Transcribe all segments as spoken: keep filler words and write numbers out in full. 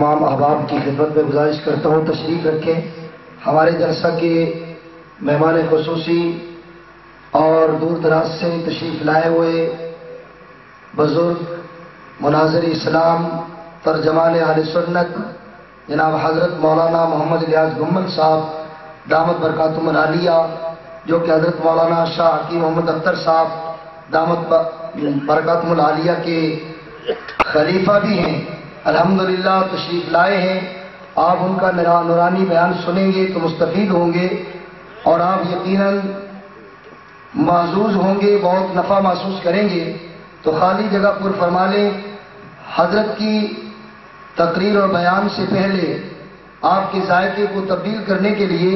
تمام احباب کی خدمت میں گزارش کرتا ہوں تشریف رکھیں. ہمارے جلسہ کے مہمان خصوصی اور دور دراز سے تشریف لائے ہوئے بزرگ مناظر اسلام ترجمان اہل سنت جناب حضرت مولانا محمد الیاس گھمن صاحب دامت برکاتہم العالیہ، جو کہ حضرت مولانا شاہ حکیم محمد اختر صاحب دامت برکاتہم العالیہ کے خلیفہ بھی ہیں، الحمدللہ تشریف لائے ہیں. آپ ان کا نورانی بیان سنیں گے تو مستفید ہوں گے اور آپ یقیناً محظوظ ہوں گے، بہت نفع محسوس کریں گے. تو خالی جگہ پر فرما لیں. حضرت کی تقریر اور بیان سے پہلے آپ کے ذائقے کو تبدیل کرنے کے لیے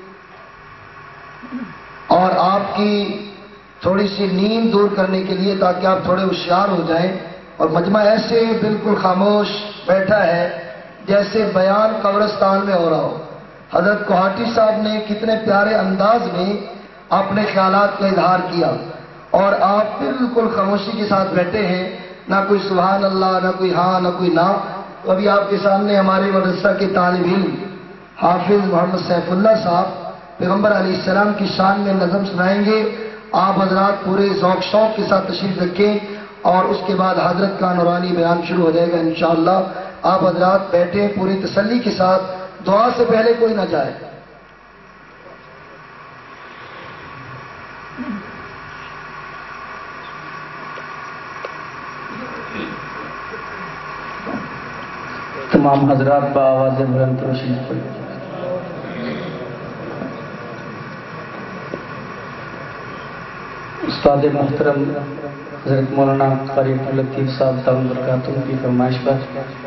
اور آپ کی تھوڑی سی نیند دور کرنے کے لیے، تاکہ آپ تھوڑے ہوشیار ہو جائیں، اور مجمع ایسے بالکل خاموش بیٹھا ہے جیسے بیان قبرستان میں ہو رہا ہو. حضرت کوہاٹی صاحب نے کتنے پیارے انداز میں اپنے خیالات کا اظہار کیا اور آپ بالکل خاموشی کے ساتھ بیٹھے ہیں، نہ کوئی سبحان اللہ، نہ کوئی ہاں، نہ کوئی نہ. تو ابھی آپ کے سامنے ہمارے مدرسہ کے طالب علم حافظ محمد سیف اللہ صاحب پیغمبر علیہ السلام کی شان میں نظم سنائیں گے. آپ حضرات پورے ذوق شوق کے ساتھ تشریف رکھیں اور اس کے بعد حضرت کا نورانی بیان شروع ہو جائے گا انشاءاللہ. آپ حضرات بیٹھیں پوری تسلی کے ساتھ، دعا سے پہلے کوئی نہ جائے. تمام حضرات بآواز بلند تشریف پڑھیں. استاد محترم حضرت مولانا قاری عبداللطیف صاحب دامت برکاتہم کی فرمائش پر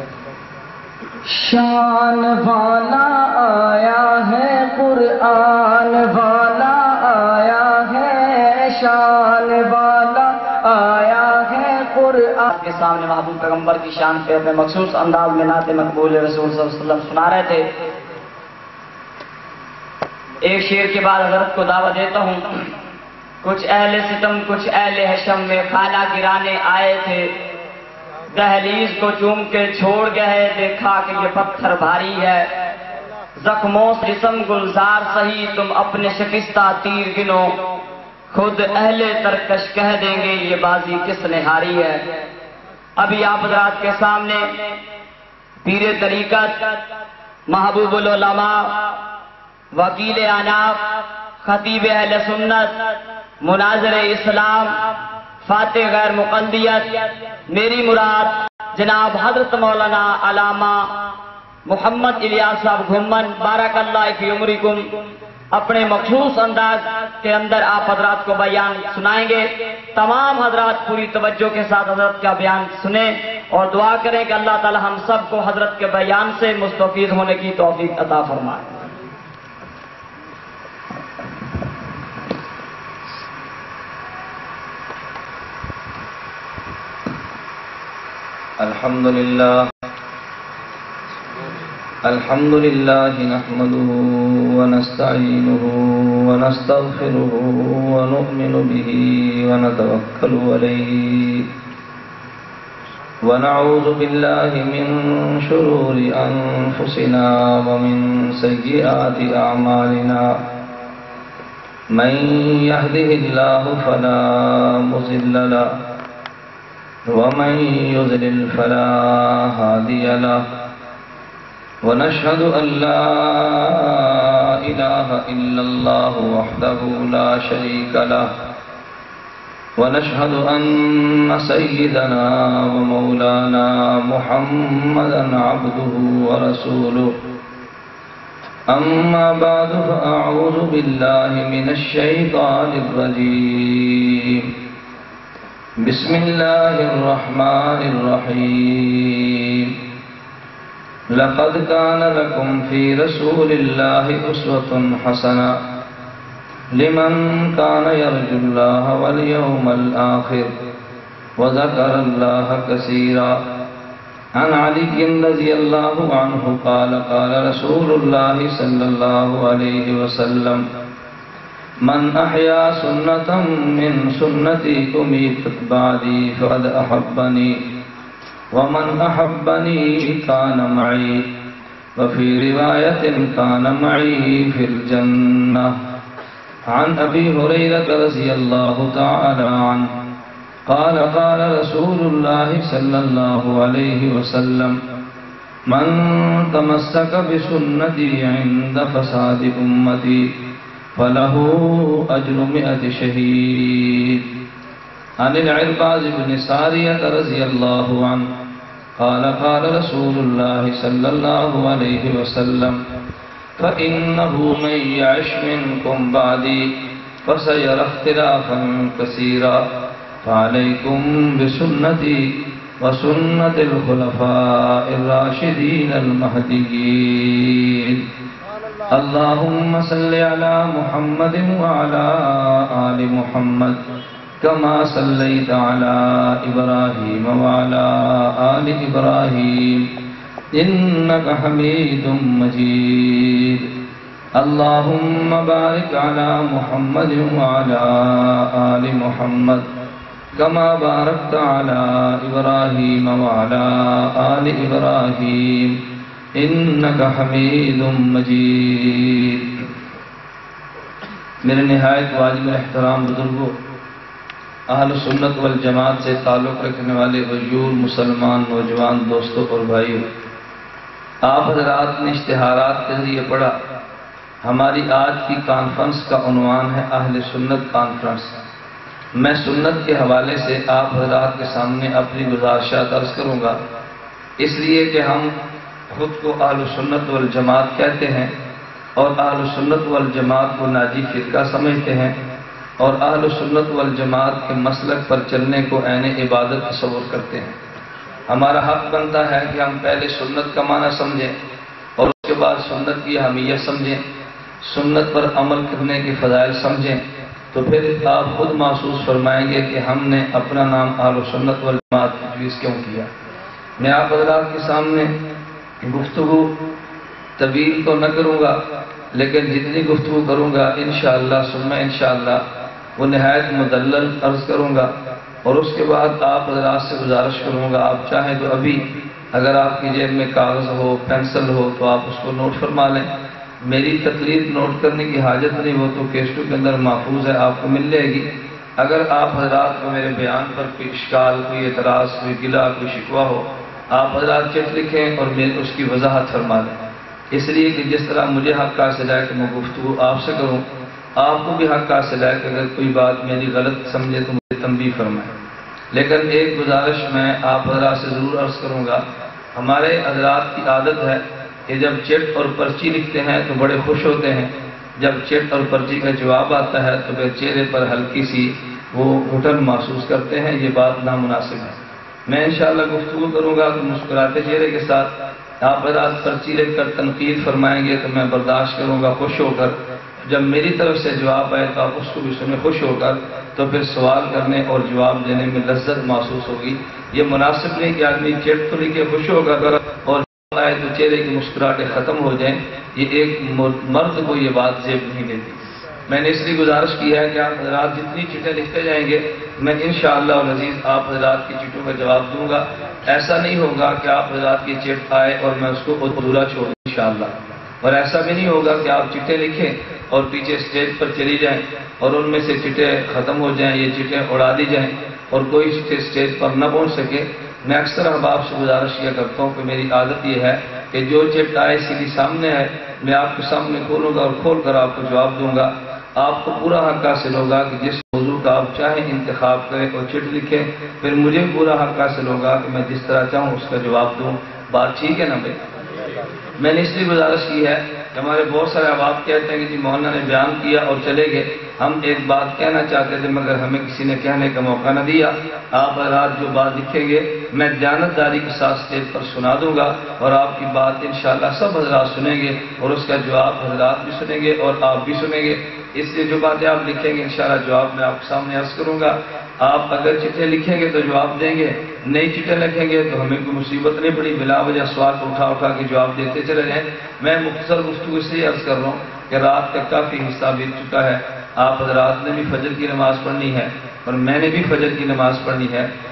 شان والا آیا ہے قرآن والا آیا ہے، شان والا آیا ہے قرآن کے سامنے محبوب پیغمبر کی شان پہ اپنے مخصوص انداز میں نعت مقبول رسول صلی اللہ علیہ وسلم سنا رہے تھے. ایک شعر کے بعد حضرت کو دعوت دیتا ہوں. کچھ اہل ستم کچھ اہل حشم میں خانہ گرانے آئے تھے، دہلیز کو چوم کے چھوڑ گئے، دیکھا کہ یہ پتھر بھاری ہے، زخموں سے جسم گلزار سہی تم اپنے شکستہ تیر گنو، خود اہل ترکش کہہ دیں گے یہ بازی کس نے ہاری ہے. ابھی آپ حضرات کے سامنے پیر طریقت، محبوب العلماء، وکیل اناف، خطیب اہل سنت، مناظر اسلام، فاتح غیر مقلدیت، میری مراد جناب حضرت مولانا علامہ محمد الیاس صاحب گھمن بارک اللہ فی عمرکم اپنے مخصوص انداز کے اندر آپ حضرات کو بیان سنائیں گے. تمام حضرات پوری توجہ کے ساتھ حضرت کا بیان سنیں اور دعا کریں کہ اللہ تعالی ہم سب کو حضرت کے بیان سے مستفید ہونے کی توفیق عطا فرمائے. الحمد لله الحمد لله نحمده ونستعينه ونستغفره ونؤمن به ونتوكل عليه ونعوذ بالله من شرور أنفسنا ومن سيئات أعمالنا من يهده الله فلا مضل له ومن يضلل فلا هادي له ونشهد أن لا إله إلا الله وحده لا شريك له ونشهد أن سيدنا ومولانا محمدا عبده ورسوله. أما بعد فأعوذ بالله من الشيطان الرجيم. بسم الله الرحمن الرحيم. لقد كان لكم في رسول الله أسوة حسنة لمن كان يرجو الله واليوم الآخر وذكر الله كثيرا. عن علي رضي الله عنه قال قال رسول الله صلى الله عليه وسلم من أحيا سنة من سنتي أميتت بعدي فقد أحبني ومن أحبني كان معي وفي رواية كان معي في الجنة. عن أبي هريرة رضي الله تعالى عنه قال قال رسول الله صلى الله عليه وسلم من تمسك بسنتي عند فساد أمتي فله أجر مئة شهيد. عن العرباض بن سارية رضي الله عنه قال قال رسول الله صلى الله عليه وسلم فإنه من يعش منكم بعدي فسيرى اختلافا كثيرا فعليكم بسنتي وسنة الخلفاء الراشدين المهديين. اللهم صل على محمد وعلى آل محمد كما صليت على إبراهيم وعلى آل إبراهيم إنك حميد مجيد. اللهم بارك على محمد وعلى آل محمد كما باركت على إبراهيم وعلى آل إبراهيم إنك حميد مجيد. میرے نہایت واجب احترام بزرگوں، اہل سنت والجماعت سے تعلق رکھنے والے غیور مسلمان نوجوان دوستوں اور بھائیوں، آپ حضرات نے اشتہارات کے ذریعے پڑھا ہماری آج کی کانفرنس کا عنوان ہے اہل سنت کانفرنس. میں سنت کے حوالے سے آپ حضرات کے سامنے اپنی گزارشات عرض کروں گا، اس لیے کہ ہم خود کو اہل سنت والجماعت کہتے ہیں اور اہل سنت والجماعت کو ناجی فرقہ سمجھتے ہیں اور اہل سنت والجماعت کے مسلک پر چلنے کو عین عبادت تصور کرتے ہیں. ہمارا حق بنتا ہے کہ ہم پہلے سنت کا معنی سمجھیں اور اس کے بعد سنت کی اہمیت سمجھیں، سنت پر عمل کرنے کے فضائل سمجھیں، تو پھر آپ خود محسوس فرمائیں گے کہ ہم نے اپنا نام اہل سنت والجماعت تجویز کیوں کیا. میں آپ حضرات کے سامنے گفتگو طویل تو نہ کروں گا، لیکن جتنی گفتگو کروں گا انشاءاللہ ثم انشاءاللہ وہ نہایت مدلل عرض کروں گا، اور اس کے بعد آپ حضرات سے گزارش کروں گا آپ چاہیں تو ابھی اگر آپ کی جیب میں کاغذ ہو پینسل ہو تو آپ اس کو نوٹ فرما لیں. میری تقریر نوٹ کرنے کی حاجت نہیں، وہ تو کیسٹوں کے اندر محفوظ ہے، آپ کو مل جائے گی. اگر آپ حضرات کو میرے بیان پر کوئی اشکال، کوئی اعتراض، کوئی گلہ، کوئی شکوہ ہو، آپ حضرات چٹ لکھیں اور میں اس کی وضاحت فرما دیں. اس لیے کہ جس طرح مجھے حق حاصل ہے کہ میں گفتگو آپ سے کروں، آپ کو بھی حق حاصل ہے کہ اگر کوئی بات میری غلط سمجھے تو مجھے تنبیہ فرمائیں. لیکن ایک گزارش میں آپ حضرات سے ضرور عرض کروں گا. ہمارے حضرات کی عادت ہے کہ جب چٹ اور پرچی لکھتے ہیں تو بڑے خوش ہوتے ہیں، جب چٹ اور پرچی کا جواب آتا ہے تو پھر چہرے پر ہلکی سی وہ گھٹن محسوس کرتے ہیں. یہ بات نامناسب ہے. میں انشاءاللہ گفتگو کروں گا تو مسکراتے چہرے کے ساتھ آپ حضرات پرچی لکھ کر تنقید فرمائیں گے تو میں برداشت کروں گا خوش ہو کر. جب میری طرف سے جواب آئے تو آپ اس کو بھی سنیں خوش ہو کر، تو پھر سوال کرنے اور جواب دینے میں لذت محسوس ہوگی. یہ مناسب نہیں کہ آدمی چٹ تو لکھے خوش ہو کر اور آئے تو چہرے کی مسکراہٹیں ختم ہو جائیں. یہ ایک مرد کو یہ بات زیب نہیں دیتی. میں نے اس لیے گزارش کی ہے کہ آپ حضرات جتنی چٹیں لکھتے جائیں گے میں انشاءاللہ العزیز آپ حضرات کی چٹوں کا جواب دوں گا. ایسا نہیں ہوگا کہ آپ حضرات کی چٹ آئے اور میں اس کو ادھورا چھوڑوں انشاءاللہ. اور ایسا بھی نہیں ہوگا کہ آپ چٹیں لکھیں اور پیچھے اسٹیج پر چلی جائیں اور ان میں سے چٹیں ختم ہو جائیں، یہ چٹیں اڑا دی جائیں اور کوئی چٹیں اسٹیج پر نہ پہنچ سکے. میں اکثر احباب سے گزارش کیا کرتا ہوں کہ میری عادت یہ ہے کہ جو چٹ آئے سیدھی سامنے ہے میں آپ کے سامنے کھولوں گا اور کھول کر آپ کو جواب دوں گا. آپ کو پورا حق حاصل ہوگا کہ جس موضوع کا آپ چاہیں انتخاب کریں اور چٹ لکھیں، پھر مجھے پورا حق حاصل ہوگا کہ میں جس طرح چاہوں اس کا جواب دوں. بات ٹھیک ہے نا بھائی؟ میں نے اس لیے گزارش کی ہے کہ ہمارے بہت سارے احباب کہتے ہیں کہ جی مولانا نے بیان کیا اور چلے گئے، ہم ایک بات کہنا چاہتے تھے مگر ہمیں کسی نے کہنے کا موقع نہ دیا. آپ حضرات جو بات لکھیں گے میں دیانتداری کے ساتھ اسٹیج پر سنا دوں گا اور آپ کی بات انشاءاللہ سب حضرات سنیں گے اور اس کا جواب حضرات بھی سنیں گے اور آپ بھی سنیں گے. اس لیے جو باتیں آپ لکھیں گے انشاءاللہ جواب میں آپ کے سامنے عرض کروں گا. آپ اگر چٹھیں لکھیں گے تو جواب دیں گے، نئی چٹھیں لکھیں گے تو ہمیں کوئی مصیبت نہیں پڑی، بلا وجہ سوال کو اٹھا اٹھا کے جواب دیتے چلے جائیں. میں مختصر گفتگو اس لیے عرض کر رہا ہوں کہ رات کا کافی حصہ بیت چکا ہے. آپ حضرات نے بھی فجر کی نماز پڑھنی ہے اور میں نے بھی فجر کی نماز پڑھنی ہے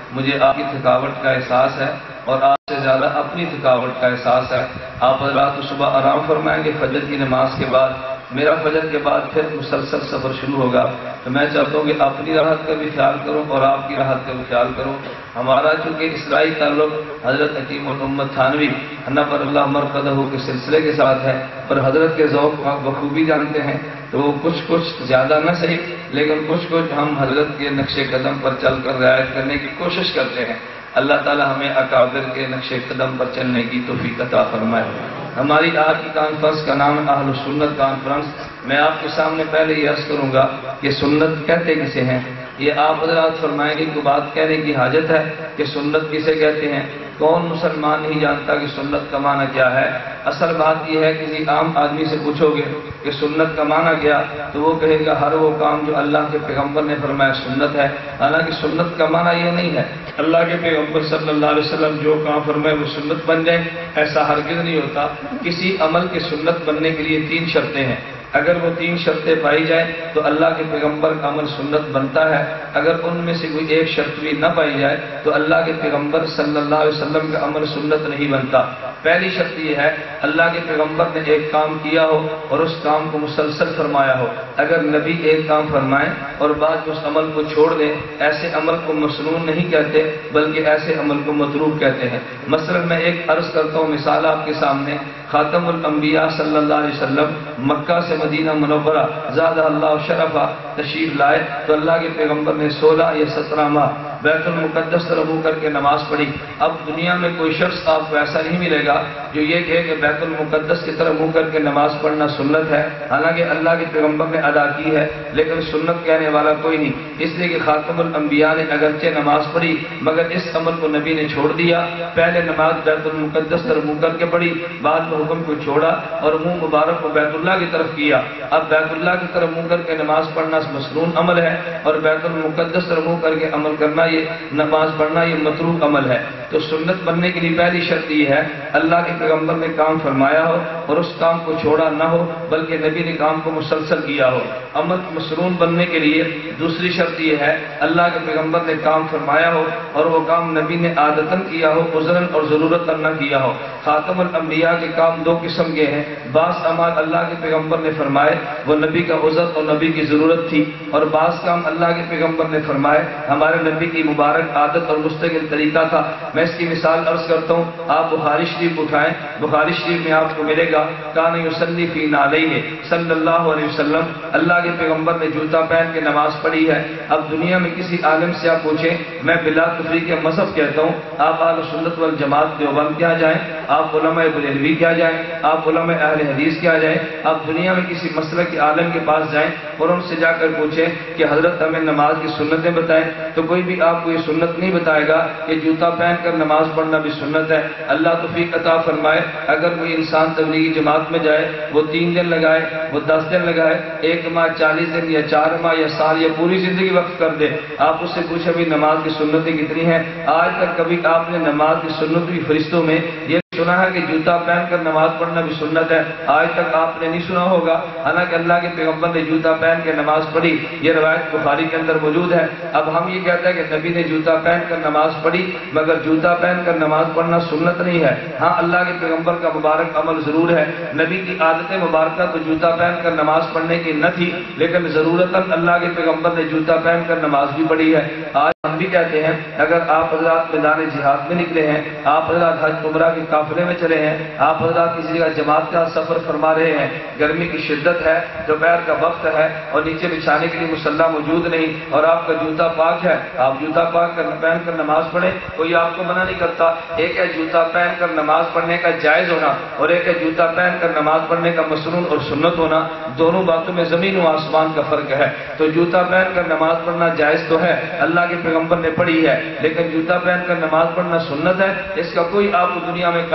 مجھے آپ کی تھکاوٹ کا احساس ہے اور آپ سے زیادہ اپنی تھکاوٹ کا احساس ہے۔ آپ حضرات کو صبح آرام فرمائیں گے، فجر کی نماز کے بعد میرا فجر کے بعد پھر مسلسل سفر شروع ہوگا، تو میں چاہتا ہوں کہ اپنی راحت کا بھی خیال کروں اور آپ کی راحت کا بھی خیال کروں۔ ہمارا چونکہ اسرائی تعلق حضرت حکیم الامت تھانوی نفر اللہ مرقدہ کے سلسلے کے ساتھ ہے، پر حضرت کے ذوق آپ بخوبی جانتے ہیں، تو وہ کچھ کچھ زیادہ نہ صحیح لیکن کچھ کچھ ہم حضرت کے نقش قدم پر چل کر رعایت کرنے کی کوشش کرتے ہیں۔ اللہ تعالی ہمیں اکابر کے نقش قدم پر چلنے کی توفیق عطا فرمائے۔ ہماری آج کی کانفرنس کا نام ہے اہل سنت کانفرنس۔ میں آپ کے سامنے پہلے یہ عرض کروں گا کہ سنت کہتے کسے ہیں، یہ آپ حضرات فرمائیں گے کہ بات کہنے کی حاجت ہے کہ سنت کسے کہتے ہیں۔ کون مسلمان نہیں جانتا کہ سنت کا معنی کیا ہے؟ اصل بات یہ ہے کہ کسی عام آدمی سے پوچھو گے کہ سنت کا معنی کیا، تو وہ کہے گا ہر وہ کام جو اللہ کے پیغمبر نے فرمایا سنت ہے۔ حالانکہ سنت کا معنی یہ نہیں ہے اللہ کے پیغمبر صلی اللہ علیہ وسلم جو کام فرمائے وہ سنت بن جائے، ایسا ہرگز نہیں ہوتا۔ کسی عمل کے سنت بننے کے لیے تین شرطیں ہیں، اگر وہ تین شرطیں پائی جائیں تو اللہ کے پیغمبر کا عمل سنت بنتا ہے، اگر ان میں سے کوئی ایک شرط بھی نہ پائی جائے تو اللہ کے پیغمبر صلی اللہ علیہ وسلم کا عمل سنت نہیں بنتا۔ پہلی شرط یہ ہے اللہ کے پیغمبر نے ایک کام کیا ہو اور اس کام کو مسلسل فرمایا ہو۔ اگر نبی ایک کام فرمائیں اور بعد اس عمل کو چھوڑ دیں، ایسے عمل کو مسنون نہیں کہتے بلکہ ایسے عمل کو متروک کہتے ہیں۔ مثلا میں ایک عرض کرتا ہوں، مثال آپ کے سامنے، خاتم الانبیاء صلی اللہ علیہ وسلم مکہ سے مدینہ منورہ زادہ اللہ شرفا تشریف لائے تو اللہ کے پیغمبر نے سولہ یا سترہ ماہ بیت المقدس طرف منہ کر کے نماز پڑھی۔ اب دنیا میں کوئی شخص آپ کو ایسا نہیں ملے گا جو یہ کہے کہ بیت المقدس کی طرف منہ کر کے نماز پڑھنا سنت ہے، حالانکہ اللہ کے پیغمبر نے ادا کی ہے لیکن سنت کہنے والا کوئی نہیں، اس لیے کہ خاتم الانبیاء نے اگرچہ نماز پڑھی مگر اس عمل کو نبی نے چھوڑ دیا۔ پہلے نماز بیت المقدس طرف منہ کر کے پڑھی، بعد میں حکم کو چھوڑا اور منہ مبارک کو بیت اللہ کی طرف کیا۔ اب بیت اللہ کی طرف منہ کر کے نماز پڑھنا مسنون عمل ہے اور بیت المقدس طرف منہ کر کے عمل کرنا، یہ نماز پڑھنا یہ متروک عمل ہے۔ تو سنت بننے کے لیے پہلی شرط یہ ہے اللہ کے پیغمبر نے کام فرمایا ہو اور اس کام کو چھوڑا نہ ہو بلکہ نبی نے کام کو مسلسل کیا ہو۔ عمل مسنون بننے کے لیے دوسری شرط یہ ہے اللہ کے پیغمبر نے کام فرمایا ہو اور وہ کام نبی نے عادتاً کیا ہو، عذراً اور ضرورت نہ کیا ہو۔ خاتم الانبیاء کے کام دو قسم کے ہیں، بعض اعمال اللہ کے پیغمبر نے فرمائے وہ نبی کا عذر اور نبی کی ضرورت تھی، اور بعض کام اللہ کے پیغمبر نے فرمائے ہمارے نبی کی مبارک عادت اور مستقل طریقہ تھا۔ میں اس کی مثال عرض کرتا ہوں، آپ بخاری شریف اٹھائیں، بخاری شریف میں آپ کو ملے گا کان یصلی فی نعلیہ صلی اللہ علیہ وسلم، اللہ کے پیغمبر نے جوتا پہن کے نماز پڑھی ہے۔ اب دنیا میں کسی عالم سے آپ پوچھیں، میں بلا تفریق کے مذہب کہتا ہوں، آپ اہل سنت والجماعت دیوبند کیا جائیں، آپ علماء بریلوی کیا جائیں، آپ علماء اہل حدیث کیا جائیں، آپ دنیا میں کسی مسلک کے عالم کے پاس جائیں اور ان سے جا کر پوچھیں کہ حضرت ہمیں نماز کی سنتیں بتائیں، تو کوئی بھی آپ کو یہ سنت نہیں بتائے گا کہ جوتا پہن کر نماز پڑھنا بھی سنت ہے۔ اللہ توفیق عطا فرمائے، اگر کوئی انسان تبلیغی جماعت میں جائے، وہ تین دن لگائے، وہ دس دن لگائے، ایک ماہ، چالیس دن یا چار ماہ یا سال یا پوری زندگی وقف کر دے، آپ اس سے پوچھیں بھی نماز کی سنتیں کتنی ہیں؟ آج تک کبھی آپ نے نماز کی سنت کی فرشتوں میں یہ سنا ہے کہ جوتا پہن کر نماز پڑھنا بھی سنت ہے؟ آج تک آپ نے نہیں سنا ہوگا، حالانکہ اللہ کے پیغمبر نے جوتا پہن کے نماز پڑھی، یہ روایت بخاری کے اندر موجود ہے۔ اب ہم یہ کہتے ہیں کہ نبی نے جوتا پہن کر نماز پڑھی مگر جوتا پہن کر نماز پڑھنا سنت نہیں ہے۔ ہاں اللہ کے پیغمبر کا مبارک عمل ضرور ہے، نبی کی عادت مبارکہ تو جوتا پہن کر نماز پڑھنے کی نہ تھی لیکن ضرورتاً اللہ کے پیغمبر نے جوتا پہن کر نماز بھی پڑھی ہے۔ آج ہم بھی کہتے ہیں اگر آپ حضرات میدان جہاد میں نکلے ہیں، آپ حضرات حج عمرہ کے قافلے میں چلے ہیں، آپ حضرات کسی جگہ جماعت کا سفر فرما رہے ہیں، گرمی کی شدت ہے، دوپہر کا وقت ہے اور نیچے بچھانے کے لیے مصلی موجود نہیں اور آپ کا جوتا پاک ہے، آپ جوتا پاک کر پہن کر نماز پڑھیں، کوئی آپ کو منع نہیں کرتا۔ ایک ہے جوتا پہن کر نماز پڑھنے کا جائز ہونا اور ایک ہے جوتا پہن کر نماز پڑھنے کا مسنون اور سنت ہونا، دونوں باتوں میں زمین و آسمان کا فرق ہے۔ تو جوتا پہن کر نماز پڑھنا جائز تو ہے، اللہ کے پیغمبر نے پڑھی ہے، لیکن جوتا پہن کر نماز پڑھنا سنت ہے، اس کا کوئی آپ کو دنیا میں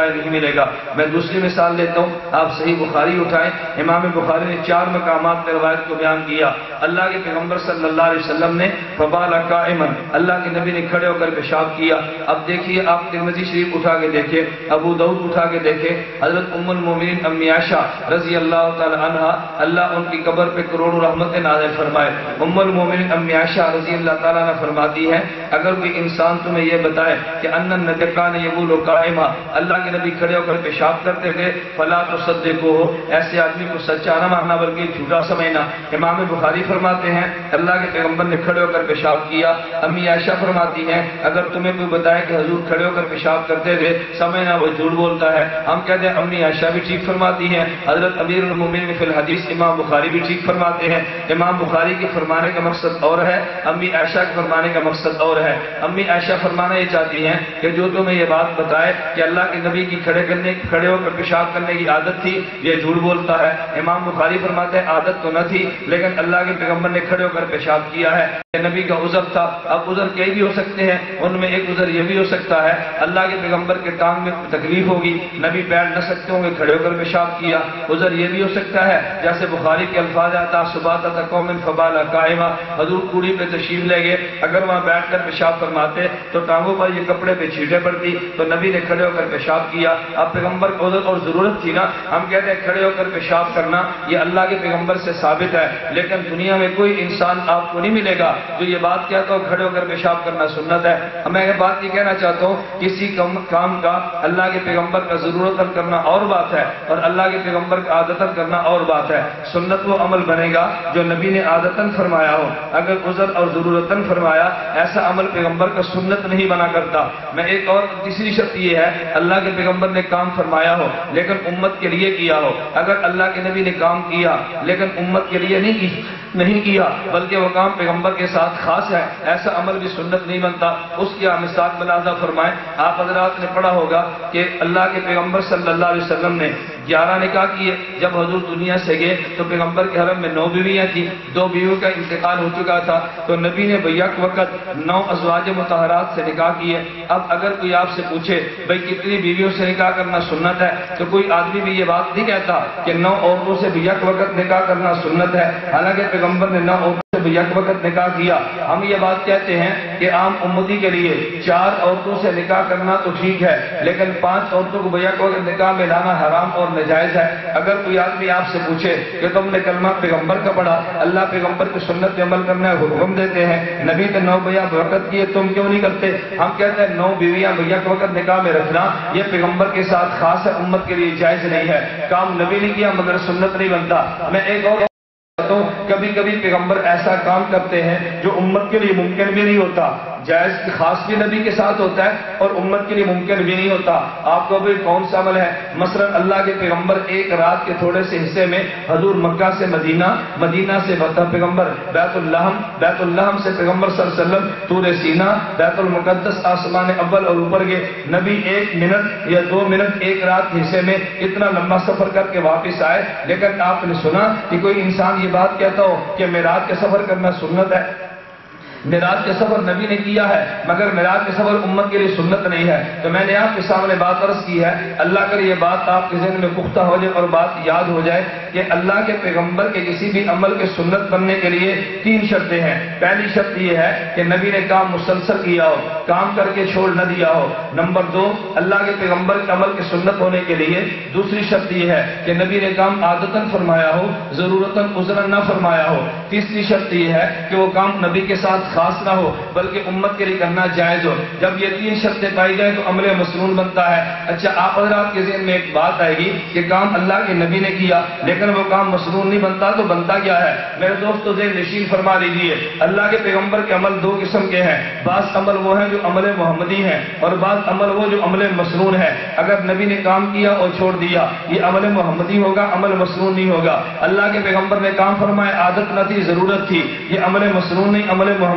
بجائے نہیں ملے گا۔ میں دوسری مثال دیتا ہوں، آپ صحیح بخاری اٹھائیں، امام بخاری نے چار مقامات میں روایت کو بیان کیا۔ اللہ کے پیغمبر صلی اللہ علیہ وسلم نے فبال قائما، اللہ کے نبی نے کھڑے ہو کر پیشاب کیا۔ اب دیکھیے، آپ ترمذی شریف اٹھا کے دیکھیں، ابو داؤد اٹھا کے دیکھیں، حضرت ام المومنین امی عائشہ رضی اللہ تعالی عنہا، اللہ ان کی قبر پہ کروڑوں رحمتیں نازل فرمائے۔ ام المومنین امی عائشہ رضی اللہ تعالیٰ عنہ فرماتی ہے، اگر کوئی انسان تمہیں یہ بتائے کہ ان النبی کان یبول قائما، اللہ کے نبی کھڑے ہو کر پیشاب کرتے تھے، فلا تصدقوه، ایسے آدمی کو سچا نہ ماننا بلکہ جھوٹا سمجھنا۔ امام بخاری فرماتے ہیں اللہ کے پیغمبر نے کھڑے ہو کر پیشاب کیا۔ امی عائشہ فرماتی ہیں اگر تمہیں کوئی بتائے کہ حضور کھڑے ہو کر پیشاب کرتے تھے، سمجھنا وہ جھوٹ بولتا ہے۔ ہم کہتے ہیں امی عائشہ بھی ٹھیک فرماتی ہیں، حضرت امیر المومنین فی الحدیث امام بخاری بھی ٹھیک فرماتے ہیں۔ امام بخاری کے فرمانے کا مقصد اور ہے، امی عائشہ کے فرمانے کا مقصد اور ہے۔ امی عائشہ فرمانا یہ چاہتی ہیں کہ جو تمہیں یہ بات بتائے کہ اللہ کے نبی کی کھڑے کرنے کھڑے ہو کر پیشاب کرنے کی عادت تھی، یہ جھوٹ بولتا ہے۔ امام بخاری فرماتے ہیں عادت تو نہ تھی، لیکن اللہ کے پیغمبر نے کھڑے ہو کر پیشاب کیا ہے، کہ نبی کا عذر تھا۔ اب عذر کئی بھی ہو سکتے ہیں، ان میں ایک عذر یہ بھی ہو سکتا ہے اللہ کے پیغمبر کے ٹانگ میں تکلیف ہوگی، نبی بیٹھ نہ سکتے ہوں گے، کھڑے ہو کر پیشاب کیا۔ عذر یہ بھی ہو سکتا ہے جیسے بخاری کے الفاظ آتا صبات قوم فبال قائما، حضور کوڑی پہ تشریف لے گئے، اگر وہاں بیٹھ کر پیشاب فرماتے تو ٹانگوں پر یہ کپڑے پہ چھینٹیں پڑتی، تو نبی نے کھڑے ہو کر پیشاب کیا۔ اب پیغمبر کو عذر اور ضرورت تھی نا، ہم کہتے ہیں کھڑے ہو کر پیشاب کرنا یہ اللہ کے پیغمبر سے ثابت ہے، لیکن دنیا میں کوئی انسان آپ کو نہیں ملے گا جو یہ بات کہتا ہو کھڑے ہو کر پیشاب کرنا سنت ہے۔ میں یہ بات یہ کہنا چاہتا ہوں، کسی کام کا اللہ کے پیغمبر کا ضرورتاً کرنا اور بات ہے، اور اللہ کے پیغمبر کا عادتاً کرنا اور بات ہے۔ سنت وہ عمل بنے گا جو نبی نے عادتاً فرمایا ہو، اگر عذر اور ضرورتاً فرمایا ایسا عمل پیغمبر کا سنت نہیں بنا کرتا۔ میں ایک اور تیسری شرط یہ ہے، اللہ کے پیغمبر نے کام فرمایا ہو لیکن امت کے لیے کیا ہو۔ اگر اللہ کے نبی نے کام کیا لیکن امت کے لیے نہیں کی نہیں کیا بلکہ وہ کام پیغمبر کے ساتھ خاص ہے، ایسا عمل بھی سنت نہیں بنتا۔ اس کی آپ مثال ملاحظہ فرمائیں، آپ حضرات نے پڑھا ہوگا کہ اللہ کے پیغمبر صلی اللہ علیہ وسلم نے گیارہ نکاح کیے۔ جب حضور دنیا سے گئے تو پیغمبر کے حرم میں نو بیویاں تھیں، دو بیویوں کا انتقال ہو چکا تھا، تو نبی نے بیک وقت نو ازواج مطہرات سے نکاح کیے۔ اب اگر کوئی آپ سے پوچھے بھئی کتنی بیویوں سے نکاح کرنا سنت ہے، تو کوئی آدمی بھی یہ بات نہیں کہتا کہ نو عورتوں سے بیک وقت نکاح کرنا سنت ہے، حالانکہ پیغمبر نے نو عورتوں سے بیک وقت نکاح کیا۔ ہم یہ بات کہتے ہیں کہ عام امتی کے لیے چار عورتوں سے نکاح کرنا تو ٹھیک ہے، لیکن پانچ عورتوں کو بیک وقت نکاح میں لانا حرام اور ناجائز ہے۔ اگر کوئی آدمی آپ سے پوچھے کہ تم نے کلمہ پیغمبر کا پڑھا، اللہ پیغمبر کی سنت پہ عمل کرنا ہے، حکم دیتے ہیں، نبی نے نو بیک وقت کیے، تم کیوں نہیں کرتے؟ ہم کہتے ہیں نو بیویاں بیک وقت نکاح میں رکھنا یہ پیغمبر کے ساتھ خاص ہے، امت کے لیے جائز نہیں ہے۔ کام نبی نے کیا مگر سنت نہیں بنتا۔ میں ایک اور تو کبھی کبھی پیغمبر ایسا کام کرتے ہیں جو امت کے لیے ممکن بھی نہیں ہوتا، جائز خاص بھی نبی کے ساتھ ہوتا ہے اور امت کے لیے ممکن بھی نہیں ہوتا۔ آپ کو بھی کون سا عمل ہے؟ مثلا اللہ کے پیغمبر ایک رات کے تھوڑے سے حصے میں حضور مکہ سے مدینہ، مدینہ سے پیغمبر بیت اللحم، بیت اللحم سے پیغمبر صلی اللہ علیہ وسلم طور سینا، بیت المقدس، آسمان اول اور اوپر گئے۔ نبی ایک منٹ یا دو منٹ ایک رات کے حصے میں اتنا لمبا سفر کر کے واپس آئے، لیکن آپ نے سنا کہ کوئی انسان یہ بات کہتا ہو کہ معراج کے سفر کرنا سنت ہے؟ معراج کے سفر نبی نے کیا ہے مگر معراج کے سفر امت کے لیے سنت نہیں ہے۔ تو میں نے آپ کے سامنے بات عرض کی ہے، اللہ کرے یہ بات آپ کے ذہن میں پختہ ہو جائے اور بات یاد ہو جائے کہ اللہ کے پیغمبر کے کسی بھی عمل کے سنت بننے کے لیے تین شرطیں ہیں۔ پہلی شرط یہ ہے کہ نبی نے کام مسلسل کیا ہو، کام کر کے چھوڑ نہ دیا ہو۔ نمبر دو، اللہ کے پیغمبر کے عمل کے سنت ہونے کے لیے دوسری شرط یہ ہے کہ نبی نے کام عادتاً فرمایا ہو، ضرورتاً عذراً نہ فرمایا ہو۔ تیسری شرط یہ ہے کہ وہ کام نبی کے ساتھ خاص نہ ہو بلکہ امت کے لیے کرنا جائز ہو۔ جب یہ تین شرطیں پائی جائیں تو عمل مسنون بنتا ہے۔ اچھا، آپ حضرات کے ذہن میں ایک بات آئے گی کہ کام اللہ کے نبی نے کیا لیکن وہ کام مسنون نہیں بنتا، تو بنتا کیا ہے؟ میرے دوستو ذہن نشین فرما لیجیے، اللہ کے پیغمبر کے عمل دو قسم کے ہیں، بعض عمل وہ ہیں جو عمل محمدی ہیں اور بعض عمل وہ جو عمل مسنون ہے۔ اگر نبی نے کام کیا اور چھوڑ دیا یہ عمل محمدی ہوگا، عمل مسنون نہیں ہوگا۔ اللہ کے پیغمبر نے کام فرمایا، عادت نہ تھی ضرورت تھی، یہ عمل مسنون نہیں عمل محمدی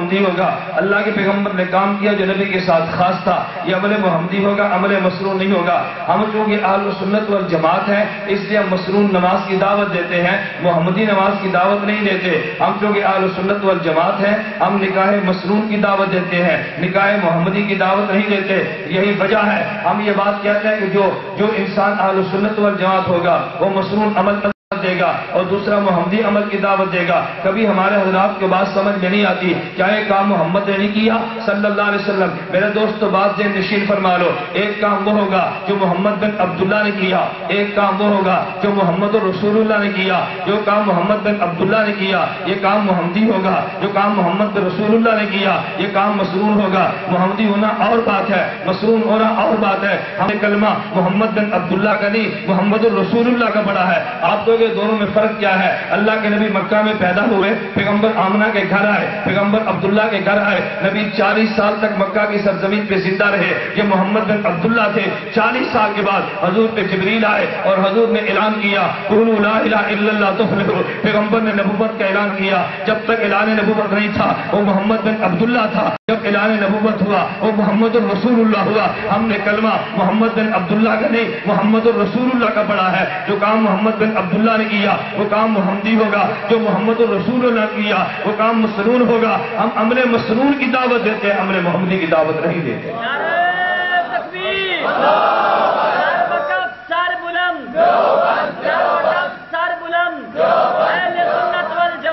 محمدی ہوگا۔ اللہ کے پیغمبر نے کام کیا جو نبی کے ساتھ خاص تھا، یہ عمل محمدی ہوگا، عمل مسنون نہیں ہوگا۔ ہم چونکہ اہل سنت والجماعت ہیں اس لیے ہم مسنون نماز کی دعوت دیتے ہیں، محمدی نماز کی دعوت نہیں دیتے۔ ہم چونکہ اہل سنت والجماعت ہیں ہم نکاح مسنون کی دعوت دیتے ہیں، نکاح محمدی کی دعوت نہیں دیتے۔ یہی وجہ ہے ہم یہ بات کہتے ہیں کہ جو جو انسان اہل سنت والجماعت ہوگا وہ مسنون عمل دے گا اور دوسرا محمدی عمل کی دعوت دے گا۔ کبھی ہمارے حضرات کو بات سمجھ میں نہیں آتی، کیا یہ کام محمد نے نہیں کیا صلی اللہ علیہ وسلم؟ میرے دوستو بات ذہن نشین فرما لو، ایک کام وہ ہوگا جو محمد بن عبداللہ نے کیا، ایک کام وہ ہوگا جو محمد رسول اللہ نے کیا۔ جو کام محمد بن عبداللہ نے کیا یہ کام محمدی ہوگا، جو کام محمد بن رسول اللہ نے کیا یہ کام مسنون ہوگا۔ محمدی ہونا اور بات ہے، مسنون ہونا اور بات ہے۔ ہمیں کلمہ محمد بن عبداللہ کا نہیں محمد رسول اللہ کا پڑا ہے۔ آپ تو دونوں میں فرق کیا ہے؟ اللہ کے نبی مکہ میں پیدا ہوئے، پیغمبر آمنہ کے گھر آئے، پیغمبر عبداللہ کے گھر آئے، نبی چالیس سال تک مکہ کی سرزمین پہ زندہ رہے۔ یہ محمد بن عبداللہ تھے۔ چالیس سال کے بعد حضور پہ جبریل آئے اور حضور نے اعلان کیا قولوا لا الہ الا اللہ تفلحوا۔ پیغمبر نے نبوت کا اعلان کیا۔ جب تک اعلان نبوت نہیں تھا وہ محمد بن عبداللہ تھا، جب اعلان نبوت ہوا وہ محمد الرسول اللہ ہوا۔ ہم نے کلمہ محمد بن عبداللہ کا نہیں محمد الرسول اللہ کا پڑھا ہے۔ جو کام محمد بن عبداللہ نے کیا وہ کام محمدی ہوگا، جو محمد الرسول اللہ نے کیا وہ کام مسنون ہوگا۔ ہم عمل مسنون کی دعوت دیتے ہیں، عمل محمدی کی دعوت نہیں دیتے۔ نعرہ تکبیر، نعرہ وقف سر بلند، نعرہ وقف سر بلند، اہل سنت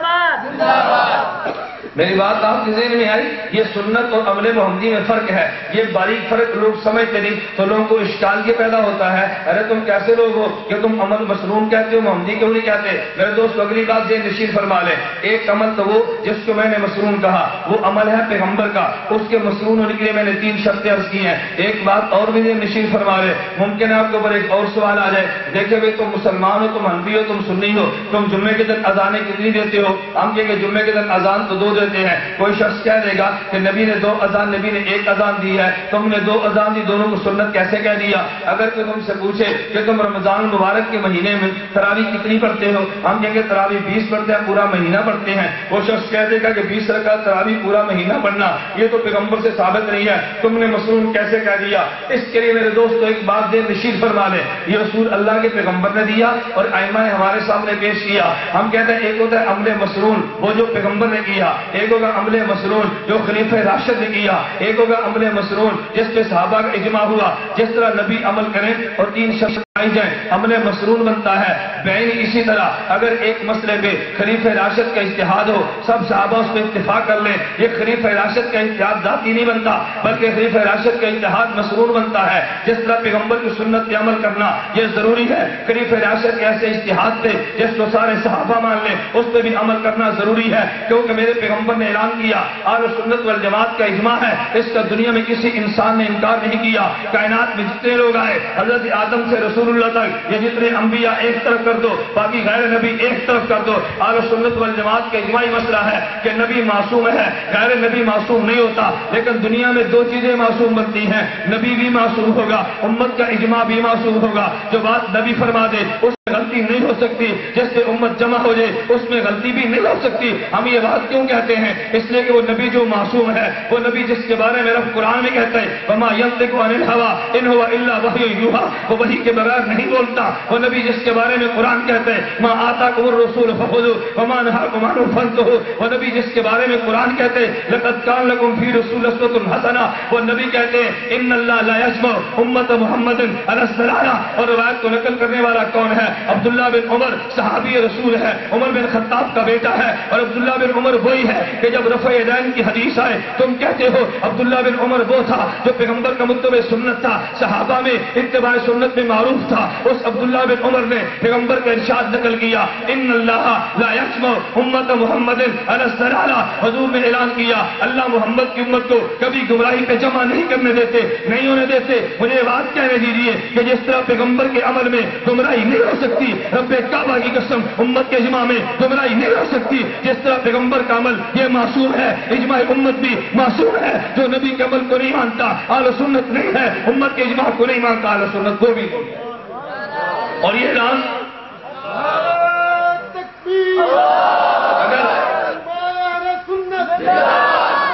والجماعت۔ میری بات آپ کے ذہن میں آئی؟ یہ سنت اور عمل محمدی میں فرق ہے، یہ باریک فرق لوگ سمجھتے نہیں تو لوگوں کو اشکال یہ پیدا ہوتا ہے، ارے تم کیسے لوگ ہو کہ تم عمل مسنون کہتے ہو محمدی کیوں نہیں کہتے؟ میرے دوست اگلی بات ذہن نشین فرما لیں، ایک عمل تو وہ جس کو میں نے مسنون کہا وہ عمل ہے پیغمبر کا، اس کے مسنون ہونے کے لیے میں نے تین شرطیں عرض کی ہیں۔ ایک بات اور بھی ذہن نشین فرما لیں، ممکن ہے آپ کے اوپر ایک اور سوال آ جائے، دیکھیں بھائی تم مسلمان ہو، تم حنفی ہو، تم سنی ہو، تم جمعے کے دن اذانیں کتنی دیتے ہو؟ ہم کہیں کہ جمعے کے دن اذان تو دو دیتے ہیں۔ کوئی شخص کہہ دے گا کہ نبی نے دو اذان نبی نے ایک اذان دی ہے، تم نے دو اذان دی، دونوں کو سنت کیسے کہہ دیا؟ اگر کوئی تم سے پوچھے کہ تم رمضان المبارک کے مہینے میں تراویح کتنی پڑھتے ہو؟ ہم کہیں گے تراویح بیس پڑھتے ہیں، پورا مہینہ پڑھتے ہیں۔ وہ شخص کہہ دے گا کہ بیس رکعت تراویح پورا مہینہ پڑھنا یہ تو پیغمبر سے ثابت نہیں ہے، تم نے مسنون کیسے کہہ دیا؟ اس کے لیے میرے دوستو ایک بات دے نشین فرما لیں، یہ رسول اللہ کے پیغمبر نے دیا اور ائمہ نے ہمارے سامنے پیش کیا۔ ہم کہتے ہیں ایک ہوتا ہے عمل مسنون وہ جو پیغمبر نے کیا، ایک ہوگا عمل مسنون جو خلیفہ راشد نے کیا، ایک ہوگا عمل مسنون جس پہ صحابہ کا اجماع ہوا، جس طرح نبی عمل کریں اور تین شخص آئی جائیں عمل مسنون بنتا ہے۔ بین اسی طرح اگر ایک مسئلے پہ خلیفہ راشد کا اجتہاد ہو، سب صحابہ اس پہ اتفاق کر لیں، یہ خلیفہ راشد کا اجتہاد ذاتی نہیں بنتا بلکہ خلیفہ راشد کا اجتہاد مسنون بنتا ہے۔ جس طرح پیغمبر کی سنت پہ عمل کرنا یہ ضروری ہے، خلیفہ راشد کے ایسے اجتہاد پہ جس کو سارے صحابہ مان لیں اس پہ بھی عمل کرنا ضروری ہے، کیونکہ میرے پیغمبر نے اعلان کیا اہل سنت والجماعت کا اجماع ہے، اس کا دنیا میں کسی انسان نے انکار نہیں کیا۔ کائنات میں جتنے لوگ آئے حضرت آدم سے رسول اللہ تک یہ جتنے انبیاء ایک طرف کر دو، باقی غیر نبی ایک طرف کر دو۔ اہل سنت والجماعت کا اجماعی مسئلہ ہے کہ نبی معصوم ہے، غیر نبی معصوم نہیں ہوتا، لیکن دنیا میں دو چیزیں معصوم بنتی ہیں، نبی بھی معصوم ہوگا، امت کا اجماع بھی معصوم ہوگا۔ جو بات نبی فرما دے اس میں غلطی نہیں ہو سکتی، جس سے امت جمع ہو جائے اس میں غلطی بھی نہیں ہو سکتی۔ ہم یہ بات کیوں کہتے ہیں؟ اس لیے کہ وہ نبی جو معصوم ہے، وہ نبی جس کے بارے میں رب قرآن میں کہتا ہے وما ينطق عن الهوى ان هو الا وحی یوحى، وہ وحی کے بغیر نہیں بولتا۔ وہ نبی جس کے بارے میں قرآن کہتا ہے ما آتاکم الرسول فخذوه وما نهاکم عنه فانتهوا، وہ نبی جس کے بارے میں قرآن کہتے ہیں لقد كان لكم في رسول اسوة حسنة، وہ نبی کہتے ہیں ان اللہ لا يجمع امت محمد على الضلالة۔ اور روایت کو نقل کرنے والا کون ہے؟ عبداللہ بن عمر، صحابی رسول ہے، عمر بن خطاب کا بیٹا ہے، اور عبداللہ بن عمر وہی ہے کہ جب رفع یدین کی حدیث آئے تم کہتے ہو عبداللہ بن عمر وہ تھا جو پیغمبر کا متبع سنت تھا، صحابہ میں اتباع سنت میں معروف تھا۔ اس عبداللہ بن عمر نے پیغمبر کا ارشاد نقل کیا ان اللہ لا یجمع امت محمد علی الضلالہ، حضور نے اعلان کیا اللہ محمد کی امت کو کبھی گمراہی پہ جمع نہیں کرنے دیتے، نہیں ہونے دیتے۔ مجھے بات کہنے دیجیے کہ جس طرح پیغمبر کے عمل میں گمراہی نہیں ہو سکتی، رب کعبہ کی قسم امت کے اجماع میں گمراہی نہیں ہو سکتی، جس طرح پیغمبر کا عمل یہ معصوم ہے، اجماع امت بھی معصوم ہے۔ جو نبی کے عمل کو نہیں مانتا اہل سنت نہیں ہے، امت کے اجماع کو نہیں مانتا اہل سنت کو بھی نہیں ہے۔ اور یہ اعلان اگر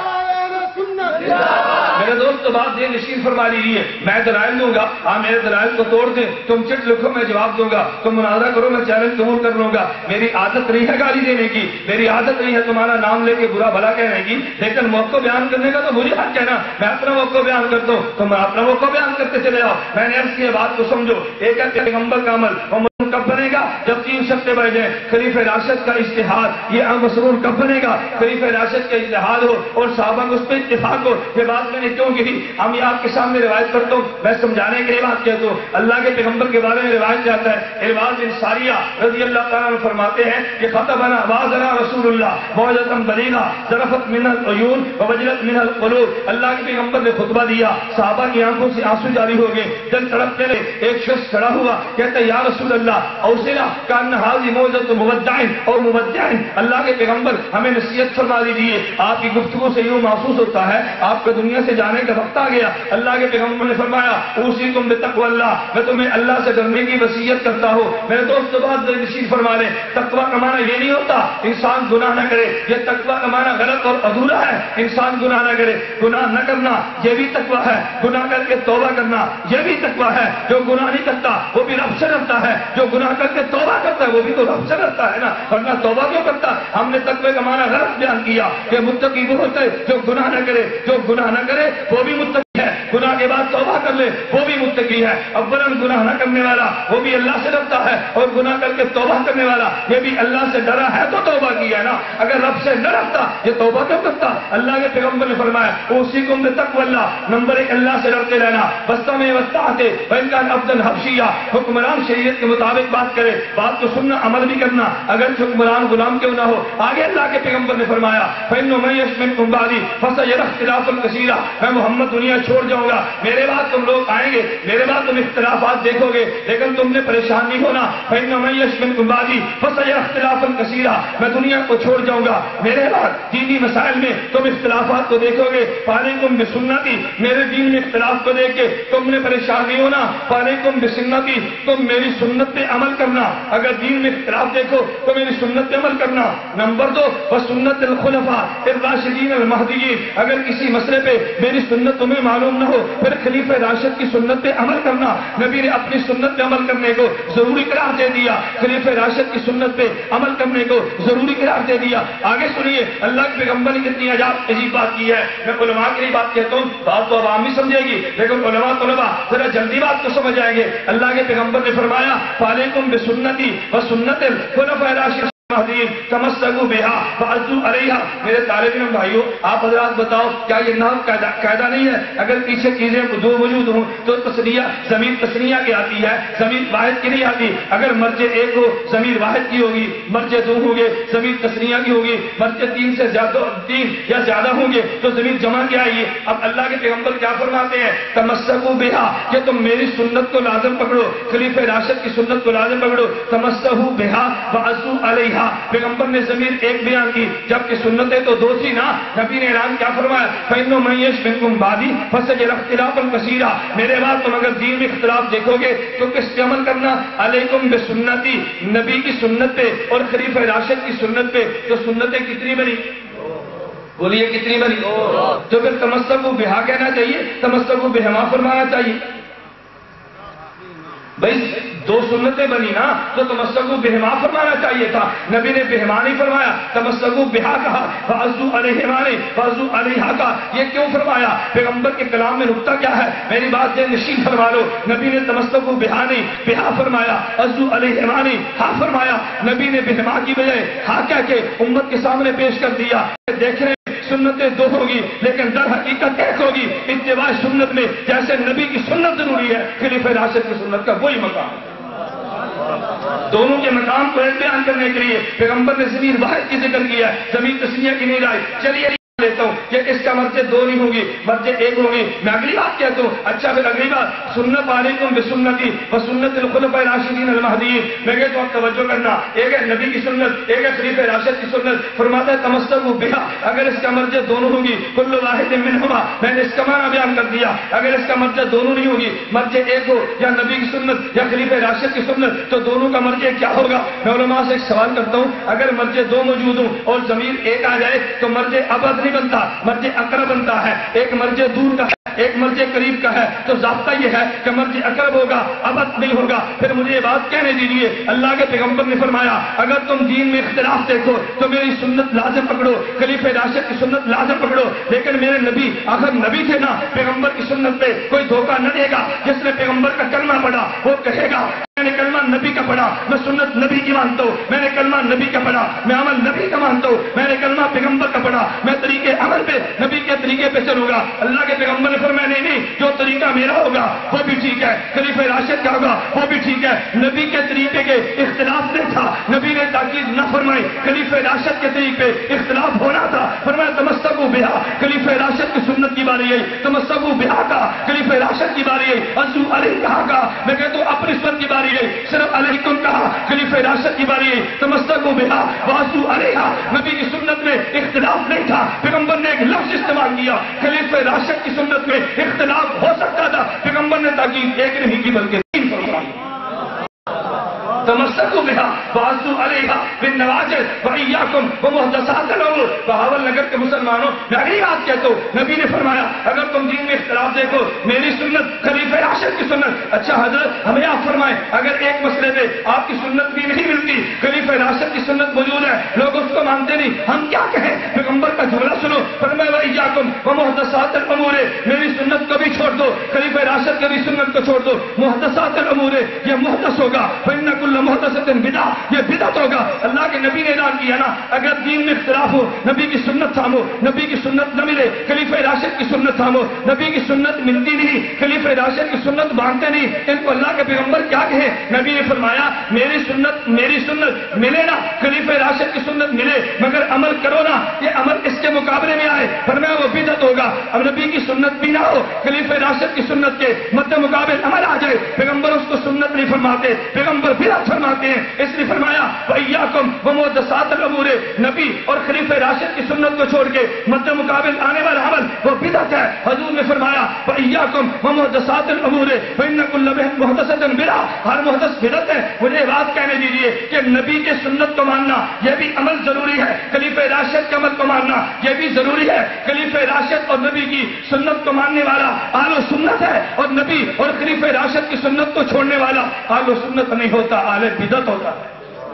اس تو بعد یہ نشین فرما لیجیے میں دلائل دوں گا، آپ میرے دلائل کو توڑ دیں، تم چٹ لکھو میں جواب دوں گا، تم مناظرہ کرو میں چیلنج قبول کر لوں گا۔ میری عادت نہیں ہے گالی دینے کی، میری عادت نہیں ہے تمہارا نام لے کے برا بھلا کہنے کی، لیکن موقع بیان کرنے کا تو مجھے حق ہے نا، میں اپنا موقع بیان کرتا ہوں، تم اپنا موقع بیان کرتے چلے آؤ۔ میں نے عرض کی بات کو سمجھو، ایک ہے پیغمبر کا عمل کب بنے گا؟ جب تین شرطیں بڑھ جائیں، خلیفہ راشد کا اجتہاد، یہ مسرور کب بنے گا؟ خلیفہ راشد کا اجتہاد ہو اور صحابہ کو اس پہ اتفاق ہو۔ یہ بات میں نے کیوں کہی؟ ہم یہ آپ کے سامنے روایت کرتا ہوں، میں سمجھانے کے لیے بات کہتا ہوں۔ اللہ کے پیغمبر کے بارے میں روایت جاتا ہے، ارباز بن ساریہ رضی اللہ تعالیٰ عنہ فرماتے ہیں کہ خطبنا وعظنا رسول اللہ موعظۃ بلیغہ ذرفت منها العیون ووجلت منها القلوب۔ اللہ کے پیغمبر نے خطبہ دیا، صحابہ کی آنکھوں سے آنسو جاری ہو گئے، دل تڑپنے لگے۔ ایک شخص کھڑا ہوا، کہتا ہے یا رسول اللہ اوصنا کان هذه موعظۃ مودع اور مودع، اللہ کے پیغمبر ہمیں نصیحت فرما دیجیے، آپ کی گفتگو سے یوں محسوس ہوتا ہے آپ کا دنیا سے جانے کا وقت آ گیا۔ اللہ کے پیغمبر نے فرمایا اوصیکم بتقوی اللہ، میں تمہیں اللہ سے ڈرنے کی وصیت کرتا ہوں۔ میرے دوست بات نشین فرما لیں، تقوی کا معنی یہ نہیں ہوتا انسان گناہ نہ کرے، یہ تقوی کا معنی غلط اور ادھورا ہے، انسان گناہ نہ کرے، گناہ نہ کرنا یہ بھی تقوی ہے، گناہ کر کے توبہ کرنا یہ بھی تقوی ہے۔ جو گناہ نہیں کرتا وہ بھی رب سے ڈرتا ہے، جو گناہ کر کے توبہ کرتا ہے وہ بھی تو رب سے ڈرتا ہے نا، ورنہ توبہ کیوں کرتا؟ ہم نے تقوی کا معنی غلط بیان کیا کہ متقی وہ ہوتا ہے جو گناہ نہ کرے، جو گناہ نہ کرے وہ بھی متقی ہے، گناہ کے بعد توبہ کر لے وہ بھی متقی ہے۔ اولاً گناہ نہ کرنے والا وہ بھی اللہ سے ڈرتا ہے، اور گناہ کر کے توبہ کرنے والا یہ بھی اللہ سے ڈرا ہے تو توبہ کی ہے نا، اگر رب سے نہ ڈرتا یہ توبہ کیوں کرتا؟ اللہ کے پیغمبر نے فرمایا اوصیکم بتقوی اللہ، نمبر ایک اللہ سے ڈرتے رہنا، وسطہ میں وسطاتے وإن كان عبدا حبشیا، حکمران شریعت کے مطابق بات کرے، بات کو سننا عمل بھی کرنا، اگر حکمران غلام کیوں نہ ہو۔ آگے اللہ کے پیغمبر نے فرمایا فإنه من يعش منكم بعدي فسيرى اختلافا كثيرا، میں محمد دنیا چھوڑ جاؤں گا، میرے بعد تم لوگ آئیں گے، میرے بعد تم اختلافات دیکھو گے، لیکن تم نے پریشان نہیں ہونا۔ فإنه من يعش منكم بعدي فسيرى اختلافا كثيرا، میں دنیا کو چھوڑ جاؤں گا، میرے بعد دینی مسائل میں تم اختلافات کو دیکھو گے۔ فعليكم بسنتي، میرے دین میں اختلاف کو دیکھ کے تم نے پریشان نہیں ہونا۔ فعليكم بسنتي، تم میری سنت پہ عمل کرنا، اگر دین میں اختلاف دیکھو تو میری سنت پہ عمل کرنا۔ نمبر دو وسنت الخلفاء الراشدین المہدیین، اگر کسی مسئلے پہ میری سنت تمہیں معلوم نہ ہو پھر خلیفہ راشد کی سنت پہ عمل کرنا۔ نبی نے اپنی سنت پہ عمل کرنے کو ضروری قرار دے دیا، خلیفہ راشد کی سنت پہ عمل کرنے کو ضروری قرار دے دیا۔ آگے سنیے اللہ کے پیغمبر نے کتنی عجیب عجیب بات کی ہے، میں علماء کے لیے بات کہتا ہوں، بات تو عوام بھی سمجھے گی لیکن علماء طلباء ذرا جلدی بات کو سمجھ آئیں گے۔ اللہ کے پیغمبر نے فرمایا فعلیکم بسنتی وسنت الخلفاء الراشدین تمسکوا بہا وعضوا علیہا۔ میرے طالب علم بھائیوں آپ حضرات بتاؤ کیا یہ نحو قاعدہ نہیں ہے؟ اگر پیچھے چیزیں دو موجود ہوں تو تسنیہ ضمیر تسنیہ کی آتی ہے، ضمیر واحد کی نہیں آتی۔ اگر مرجع ایک ہو ضمیر واحد کی ہوگی، مرجع دو ہوں گے ضمیر تسنیہ کی ہوگی، مرجع تین سے زیادہ تین یا زیادہ ہوں گے تو ضمیر جمع کی آئیے۔ اب اللہ کے پیغمبر کیا فرماتے ہیں؟ تمسکوا بہا، کہ تم میری سنت کو لازم پکڑو، خلیفہ راشد کی سنت کو لازم پکڑو۔ تمسکوا بہا وعضوا علیہا، پیغمبر نے ضمیر ایک بیان کی جبکہ سنتیں تو دو تھی نا۔ نبی نے اعلان کیا فرمایا؟ فإنه من يعش منكم بعدي فسيرى اختلافا كثيرا، میرے بعد تم اگر دین میں اختلاف دیکھو گے تو کس پہ عمل کرنا؟ علیکم بسنتی، نبی کی سنت پہ اور خلیفہ راشد کی سنت پہ۔ تو سنتیں کتنی بنی؟ بولیے کتنی بنی؟ تو پھر تمسکوا بہا کہنا چاہیے، تمسکوا بہما فرمانا چاہیے۔ بھائی دو سنتیں بنی نا تو تمسکوا بہما فرمانا چاہیے تھا، نبی نے بہما نہیں فرمایا، تمسکوا بہا کہا، فعضوا علیہما نے فعضوا علیہا کا۔ یہ کیوں فرمایا؟ پیغمبر کے کلام میں نقطہ کیا ہے؟ میری بات یہ نشین فرما لو، نبی نے تمسکوا بہا نہیں بہا فرمایا، عضوا علیہما نے ہا فرمایا۔ نبی نے بہما کی بجائے ہا کہہ کے امت کے سامنے پیش کر دیا۔ دیکھ رہے سنتیں دو ہوگی لیکن در حقیقت ایک ہوگی، اتباع سنت میں جیسے نبی کی سنت ضروری ہے خلیفہ راشد کی سنت کا وہی مقام ہے۔ دونوں کے مقام کو ایک بیان کرنے کے لیے پیغمبر نے ضمیر واحد کی ذکر کیا ہے، ضمیر تسنیہ کی نہیں لائی۔ چلیے لیتا ہوں کہ اس کا مرجع دو نہیں ہوگی، مرجع ایک ہوگی۔ میں اگلی بات کہتا ہوں، اچھا پھر اگلی بات سنت علیکم بسنتی وسنت الخلفاء الراشدین المہدیین۔ میں کہتا ہوں توجہ کرنا، ایک ہے نبی کی سنت، ایک ہے خلیفہ راشد کی سنت۔ فرماتا ہے تمسکوا بہا، اگر اس کا مرجع دونوں ہوگی کل واحد منہما، میں نے اس کا معنی بیان کر دیا۔ اگر اس کا مرجع دونوں نہیں ہوگی، مرجع ایک ہو یا نبی کی سنت یا خلیفہ راشد کی سنت، تو دونوں کا مرجع کیا ہوگا؟ میں علماء سے ایک سوال کرتا ہوں، اگر مرجع دو موجود ہوں اور ضمیر ایک آ جائے تو مرجع ابد نہیں بنتا، مرجع اقرب بنتا ہے۔ ایک مرجع دور کا ہے ایک مرض قریب کا ہے تو ضابطہ یہ ہے کہ مرض اقرب ہوگا، ابد نہیں ہوگا۔ پھر مجھے یہ بات کہنے دیجیے، اللہ کے پیغمبر نے فرمایا اگر تم دین میں اختلاف دیکھو تو میری سنت لازم پکڑو، خلیفہ راشد کی سنت لازم پکڑو۔ لیکن میرے نبی آخر نبی تھے نا، پیغمبر کی سنت پہ کوئی دھوکہ نہ دے گا۔ جس نے پیغمبر کا کلمہ پڑھا وہ کہے گا میں نے کلمہ نبی کا پڑھا، میں سنت نبی کی مانتا ہوں، میں نے کلمہ نبی کا پڑھا، میں عمل نبی کا مانتا ہوں، میں نے کلمہ پیغمبر کا پڑھا، میں طریقے عمل پہ نبی کے طریقے پہ چلوں گا۔ اللہ کے پیغمبر نے فرمایا نہیں نہیں، جو طریقہ میرا ہوگا وہ بھی ٹھیک ہے، خلیفہ راشد کا ہوگا وہ بھی ٹھیک ہے۔ نبی کے طریقے کے اختلاف نہیں تھا، نبی نے تاکید نہ فرمائی، خلیفہ راشد کے طریقے پہ اختلاف ہونا تھا، فرمایا تمسکوا بہا، خلیفہ راشد کی سنت کی باری آئی، تمسکوا بہا کا خلیفہ راشد کی باری آئی، عضو علیہ کہا کا، میں کہتا ہوں اپنی سنت کی باری آئی، صرف علیکم کہا، خلیفہ راشد کی باری آئی، تمسکوا بہا وعضو علیہا۔ نبی کی سنت میں اختلاف نہیں تھا، پیغمبر نے ایک لفظ استعمال کیا، خلیفہ راشد کی سنت میں اختلاف ہو سکتا تھا، پیغمبر نے تاکید ایک نہیں کی بلکہ تین فرمائی، تمسکوا بہا وعضو علیہا بالنواجذ وإیاکم ومحدثات الامور۔ بہاول نگر کے مسلمانوں میں اگلی بات کہتا ہوں، نبی نے فرمایا اگر تم دین میں اختلاف دیکھو میری سنت خلیفہ راشد کی سنت۔ اچھا حضرت ہمیں آپ فرمائیں اگر ایک مسئلے پہ آپ کی سنت بھی نہیں ملتی، خلیفہ راشد کی سنت موجود ہے، لوگ اس کو مانتے نہیں، ہم کیا کہیں؟ پیغمبر کا جملہ سنو، فرمایا وإیاکم ومحدثات الامور، میری سنت کو بھی چھوڑ دو، خلیفہ راشد کی بھی سنت کو چھوڑ دو۔ محدثات الامور یہ محدث ہوگا، فإن كل محدثۃ بدعۃ یہ بدعت ہوگا۔ اللہ کے نبی نے اعلان کیا نا اگر دین میں اختلاف ہو نبی کی سنت تھامو، نبی کی سنت نہ ملے خلیفہ راشد کی سنت تھامو، نبی کی سنت ملتی نہیں خلیفہ راشد کی سنت مانتے نہیں، ان کو اللہ کے پیغمبر کیا کہے؟ نبی نے فرمایا میری سنت میری سنت ملے نا، خلیفہ راشد کی سنت ملے مگر عمل کرو نا، یہ عمل اس کے مقابلے میں آئے، فرمایا وہ بدعت ہوگا۔ اب نبی کی سنت بھی نہ ہو، خلیفہ راشد کی سنت کے مد مقابل عمل آ جائے، پیغمبر اس کو سنت نہیں فرماتے، پیغمبر بدعت فرماتے ہیں۔ اس لیے فرمایا وإیاکم ومحدثات الامور، نبی اور خلیفہ راشد کی سنت کو چھوڑ کے مد مقابل آنے والا عمل وہ بدعت ہے۔ حضور نے فرمایا وإیاکم ومحدثات الامور فإن كل محدثۃ بدعۃ، ہر محدث بدعت ہے۔ مجھے بات کہنے دیجیے کہ نبی کے سنت کو ماننا یہ بھی عمل ضروری ہے، خلیفہ راشد کے عمل کو ماننا یہ بھی ضروری ہے۔ خلیفہ راشد اور نبی کی سنت کو ماننے والا اہل سنت ہے، اور نبی اور خلیفہ راشد کی سنت کو چھوڑنے والا اہل سنت نہیں ہوتا، اہل بدعت ہوتا ہے،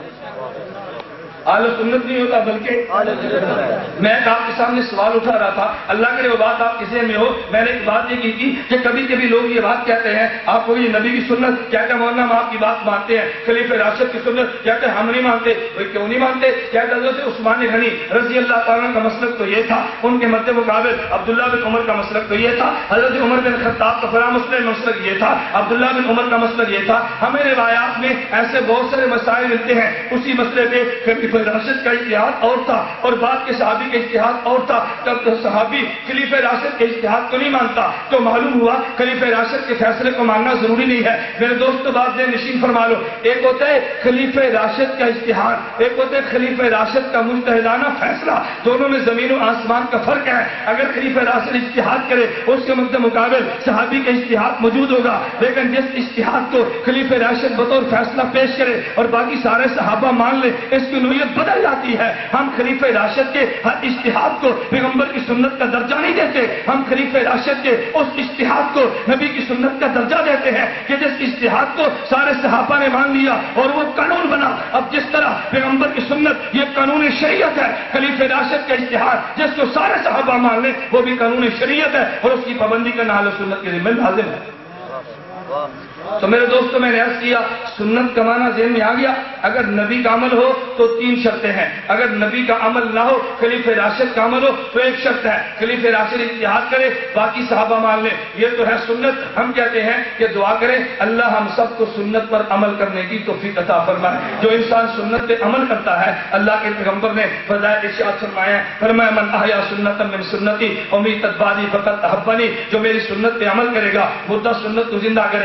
اہل سنت نہیں ہوتا بلکہ۔ میں آپ کے سامنے سوال اٹھا رہا تھا، اللہ کرے وہ بات آپ کسی میں ہو، میں نے ایک بات یہ کی تھی کہ کبھی کبھی لوگ یہ بات کہتے ہیں آپ کو یہ نبی کی سنت کہتے ہیں مولانا ہم آپ کی بات مانتے ہیں، خلیفہ راشد کی سنت کہتے ہیں ہم نہیں مانتے، وہ کیوں نہیں مانتے؟ کہتے ہیں حضرت عثمان غنی رضی اللہ تعالیٰ کا مسلک تو یہ تھا، ان کے مد مقابل عبداللہ بن عمر کا مسلک تو یہ تھا، حضرت عمر بن خطاب کا فلاں مسلک مسلک یہ تھا، عبداللہ بن عمر کا مسلک یہ تھا۔ ہمیں روایات میں ایسے بہت سارے مسائل ملتے ہیں، اسی مسئلے پہ خلیفہ راشد کا اجتہاد اور تھا اور بعد کے صحابی کا اجتہاد اور تھا، جب صحابی خلیفہ راشد کے اجتہاد کو نہیں مانتا تو معلوم ہوا خلیفہ راشد کے فیصلے کو ماننا ضروری نہیں ہے۔ میرے دوستو بات ذہن نشین فرما لو، ایک ہوتا ہے خلیفہ راشد کا اجتہاد، ایک ہوتا ہے خلیفہ راشد کا مجتہدانہ فیصلہ، دونوں میں زمین و آسمان کا فرق ہے۔ اگر خلیفہ راشد اجتہاد کرے اس کے مد مقابل صحابی کا اجتہاد موجود ہوگا، لیکن جس اجتہاد کو خلیفہ راشد بطور فیصلہ پیش کرے اور باقی سارے صحابہ مان لے اس کی نوعیت بدل جاتی ہے۔ ہم خلیفہ راشد کے ہر اجتہاد کو پیغمبر کی سنت کا درجہ نہیں دیتے، ہم خلیفہ راشد کے اس اجتہاد کو نبی کی سنت کا درجہ دیتے ہیں کہ جس اجتہاد کو سارے صحابہ نے مان لیا اور وہ قانون بنا۔ اب جس طرح پیغمبر کی سنت یہ قانون شریعت ہے، خلیفہ راشد کا اجتہاد جس کو سارے صحابہ مان لیں وہ بھی قانون شریعت ہے اور اس کی پابندی کرنا اہل سنت کے ذمہ لازم ہے۔ تو میرے دوستوں میں نے عرض کیا سنت کا معنی ذہن میں آ گیا، اگر نبی کا عمل ہو تو تین شرطیں ہیں، اگر نبی کا عمل نہ ہو خلیفہ راشد کا عمل ہو تو ایک شرط ہے خلیفہ راشد اجتہاد کرے باقی صحابہ مان لیں، یہ تو ہے سنت۔ ہم کہتے ہیں کہ دعا کریں اللہ ہم سب کو سنت پر عمل کرنے کی توفیق عطا فرمائے۔ جو انسان سنت پہ عمل کرتا ہے اللہ کے پیغمبر نے فضائل ارشاد فرمایا فرمایا من احیا سنتا من سنتی امیتت بعدی فقط احبنی، جو میری سنت پہ عمل کرے گا مدہ سنت کو زندہ کرے گا، وہ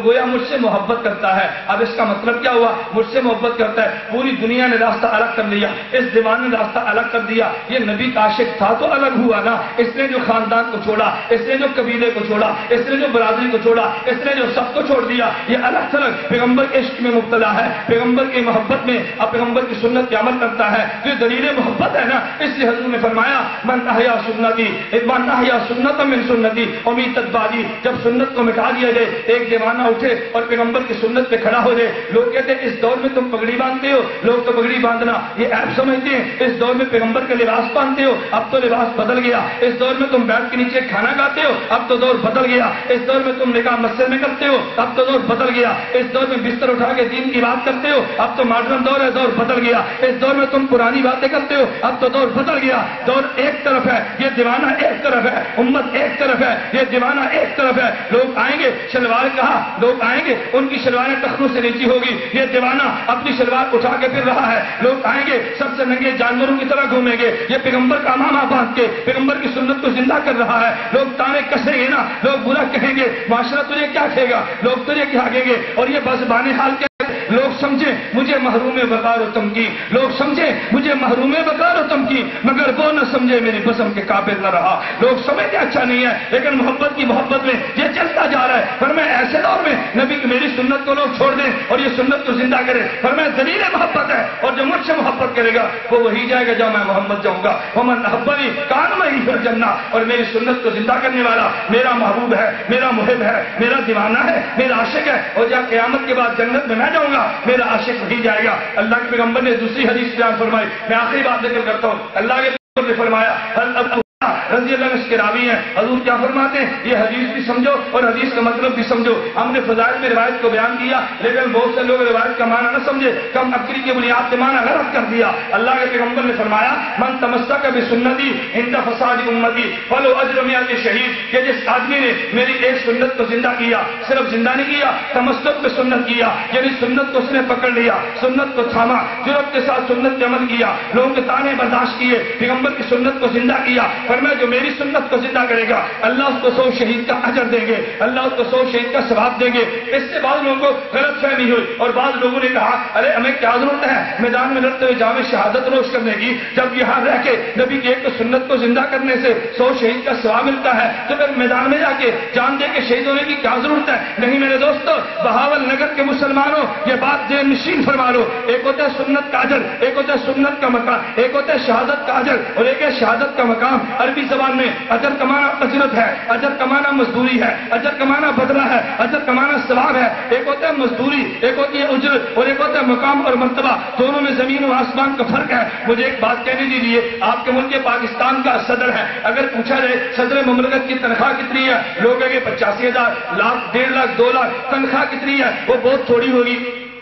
گویا مجھ سے محبت کرتا ہے. اب اس کا مطلب کیا ہوا؟ مجھ سے محبت کرتا ہے. پوری دنیا نے راستہ الگ کر لیا, اس دیوانے نے راستہ الگ کر دیا. یہ نبی کا عاشق تھا تو الگ ہوا نا. اس نے جو خاندان کو چھوڑا, اس نے جو قبیلے کو چھوڑا, اس نے جو برادری کو چھوڑا, اس نے جو سب کو چھوڑ دیا, یہ الگ تھلگ پیغمبر کے عشق میں مبتلا ہے, پیغمبر کی محبت میں, اب پیغمبر کی سنت پہ عمل کرتا ہے. تو یہ دلیل محبت ہے نا. اس لیے حضور نے فرمایا من احیا سنتی من احیا سنت من سنتی امیتت بعدی. جب سنت کو مٹا دیا جائے, ایک دیوانہ اٹھے اور پیغمبر کی سنت پہ کھڑا ہو جائے. لوگ کہتے ہیں اس دور میں تم پگڑی باندھتے ہو, لوگ تو پگڑی باندھنا یہ عیب سمجھتے ہیں. اس دور میں پیغمبر کا لباس باندھتے ہو, اب تو لباس بدل گیا. اس دور میں تم بیٹھ کے نیچے کھانا کھاتے ہو, اب تو دور بدل گیا. اس دور میں تم نکاح مسجد میں کرتے ہو, اب تو دور بدل گیا. اس دور میں بستر اٹھا کے دین کی بات کرتے ہو, اب تو ماڈرن دور ہے, دور بدل گیا. اس دور میں تم پرانی باتیں کرتے ہو, اب تو دور بدل گیا. دور ایک طرف ہے, یہ دیوانہ ایک طرف ہے, امت ایک طرف ہے, یہ دیوانہ ایک طرف ہے. لوگ آئیں گے, شلوار کہا, لوگ آئیں گے ان کی شلواریں ٹخنوں سے نیچی ہوگی. یہ دیوانہ اپنی شلوار اٹھا کے پھر رہا ہے. لوگ آئیں گے سب سے ننگے جانوروں کی طرح گھومیں گے. یہ پیغمبر کا امامہ باندھ کے پیغمبر کی سنت کو زندہ کر رہا ہے. لوگ تانے کسیں گے نا, لوگ برا کہیں گے, معاشرہ تجھے کیا کہے گا, لوگ تجھے کیا کہیں گے. اور یہ بس بانے حال کے لوگ سمجھے مجھے محروم وقار و تمکین, لوگ سمجھے مجھے محروم وقار و تمکین, مگر وہ نہ سمجھے میری بسم کے قابل نہ رہا. لوگ سمجھتے اچھا نہیں ہے, لیکن محبت کی محبت میں یہ چلتا جا رہا ہے. فرمایا ایسے دور میں نبی کی میری سنت کو لوگ چھوڑ دیں اور یہ سنت کو زندہ کرے. فرمایا دلیل محبت ہے, اور جو مجھ سے محبت کرے گا وہ وہی جائے گا جہاں میں محمد جاؤں گا. ومن احبنی کان معی فی الجنہ, اور میری سنت کو زندہ کرنے والا میرا محبوب ہے, میرا محب ہے, میرا دیوانہ ہے, میرا عاشق ہے. اور جہاں قیامت کے بعد جنت میں میں جاؤں گا میرا عاشق وہی جائے گا. اللہ کے پیغمبر نے دوسری حدیث بیان فرمائی, میں آخری بات ذکر کرتا ہوں. اللہ کے پیغمبر نے فرمایا رضی اللہ عنہ اس کے راوی ہیں, حضور کیا فرماتے ہیں, یہ حدیث بھی سمجھو اور حدیث کا مطلب بھی سمجھو. ہم نے فضائل میں روایت کو بیان کیا, لیکن بہت سے لوگ روایت کا معنی نہ سمجھے, کم عقلی کی بنیاد سے معنی غلط کر دیا. اللہ کے پیغمبر نے فرمایا من تمسک بسنتی عند فساد امتی فلو اجر مئات شہید, کہ جس آدمی نے میری ایک سنت کو زندہ کیا, صرف زندہ نہیں کیا, تمسک پہ سنت کیا, یعنی سنت کو اس نے پکڑ لیا, سنت کو تھاما, جرأت کے ساتھ سنت پہ عمل کیا, لوگوں کے تانے برداشت کیے, پیغمبر کی سنت کو زندہ کیا. فرمایا جو میری سنت کو زندہ کرے گا اللہ اس کو سو شہید کا اجر دیں گے, اللہ اس کو سو شہید کا ثواب دیں گے. اس سے بعض لوگوں کو غلط فہمی ہوئی اور بعض لوگوں نے کہا ارے ہمیں کیا ضرورت ہے میدان میں لڑتے ہوئے جام شہادت نوش کرنے کی, جب یہاں رہ کے نبی کی ایک سنت کو زندہ کرنے سے سو شہید کا ثواب ملتا ہے, تو پھر میدان میں جا کے جان دے کے شہید ہونے کی کیا ضرورت ہے. نہیں میرے دوستو, بہاول نگر کے مسلمانوں یہ بات ذہن نشین فرما لو, ایک ہوتا ہے سنت کا اجر, ایک ہوتا ہے سنت کا مقام, ایک ہوتا ہے شہادت کا اجر اور ایک ہے شہادت کا مقام. عربی زبان میں اجر کمانا اجرت ہے, اجر کمانا مزدوری ہے, اجر کمانا بدلہ ہے, اجر کمانا ثواب ہے. ایک ہوتا ہے مزدوری, ایک ہوتی ہے اجرت اور ایک ہوتا ہے مقام اور مرتبہ. دونوں میں زمین و آسمان کا فرق ہے. مجھے ایک بات کہنے دیجیے, آپ کے ملک پاکستان کا صدر ہے, اگر پوچھا جائے صدر مملکت کی تنخواہ کتنی ہے, لوگ کہیں گے پچاسی ہزار, لاکھ, ڈیڑھ لاکھ, دو لاکھ. تنخواہ کتنی ہے, وہ بہت تھوڑی ہوگی.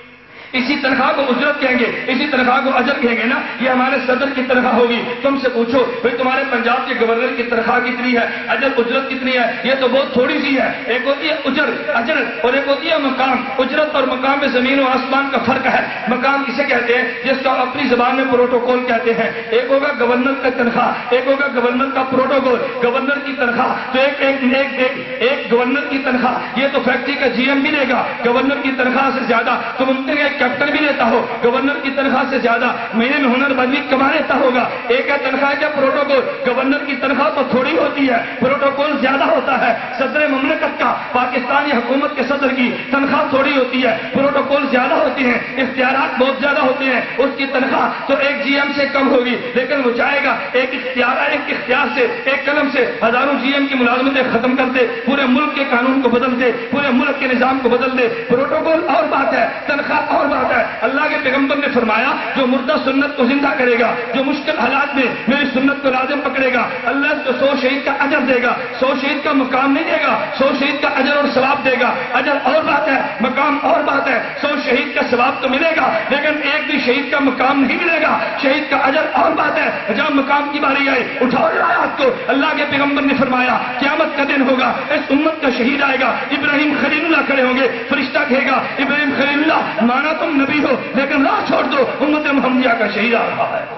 اسی تنخواہ کو اجرت کہیں گے, اسی تنخواہ کو اجر کہیں گے نا. یہ ہمارے صدر کی تنخواہ ہوگی. تم سے پوچھو بھئی تمہارے پنجاب کے گورنر کی تنخواہ کتنی ہے, اجر اجرت کتنی ہے, یہ تو بہت تھوڑی سی ہے. ایک ہوتی ہے اجر اجر اور ایک ہوتی ہے مقام. اجرت اور مقام میں زمین و آسمان کا فرق ہے. مقام کسے کہتے ہیں, جس کا اپنی زبان میں پروٹوکول کہتے ہیں. ایک ہوگا گورنر کا تنخواہ, ایک ہوگا گورنر کا پروٹوکول. گورنر کی تنخواہ تو ایک ایک ایک ایک, ایک گورنر کی تنخواہ یہ تو فیکٹری کا جی ایم بھی لے گا. گورنر کی تنخواہ سے زیادہ تو ممکن ہے کیپٹن بھی لیتا ہو. گورنر کی تنخواہ سے زیادہ مہینے میں ہنر بندی کما لیتا ہوگا. ایک ہے تنخواہ کیا پروٹوکول. گورنر کی تنخواہ تو تھوڑی ہوتی ہے, پروٹوکول زیادہ ہوتا ہے. صدر مملکت کا, پاکستانی حکومت کے صدر کی تنخواہ تھوڑی ہوتی ہے, پروٹوکول زیادہ ہوتی ہیں, اختیارات بہت زیادہ ہوتے ہیں. اس کی تنخواہ تو ایک جی ایم سے کم ہوگی, لیکن وہ چاہے گا ایک اختیار ایک اختیار سے, ایک قلم سے ہزاروں جی ایم کی ملازمتیں ختم کر دے, پورے ملک کے قانون کو بدل دے, پورے ملک کے نظام کو بدل دے. پروٹوکول اور بات ہے, تنخواہ اور بات ہے. اللہ کے پیغمبر نے فرمایا جو مردہ سنت کو زندہ کرے گا, جو مشکل حالات میں میری سنت کو لازم پکڑے گا, اللہ اس کو سو شہید کا اجر دے گا. سو شہید کا مقام نہیں دے گا, سو شہید کا اجر اور ثواب دے گا. اجر اور بات ہے, مقام اور بات ہے. سو شہید کا ثواب تو ملے گا, لیکن ایک بھی شہید کا مقام نہیں ملے گا. شہید کا اجر اور بات ہے. جہاں مقام کی باری آئے اٹھاؤ آیات کو. اللہ کے پیغمبر نے فرمایا قیامت کا دن ہوگا, اس امت کا شہید آئے گا, ابراہیم خلیل اللہ کھڑے ہوں گے, فرشتہ کہے گا ابراہیم خلیل اللہ مانا تم نبی ہو لیکن راہ چھوڑ دو, امت محمدیہ کا شہید آ رہا ہے.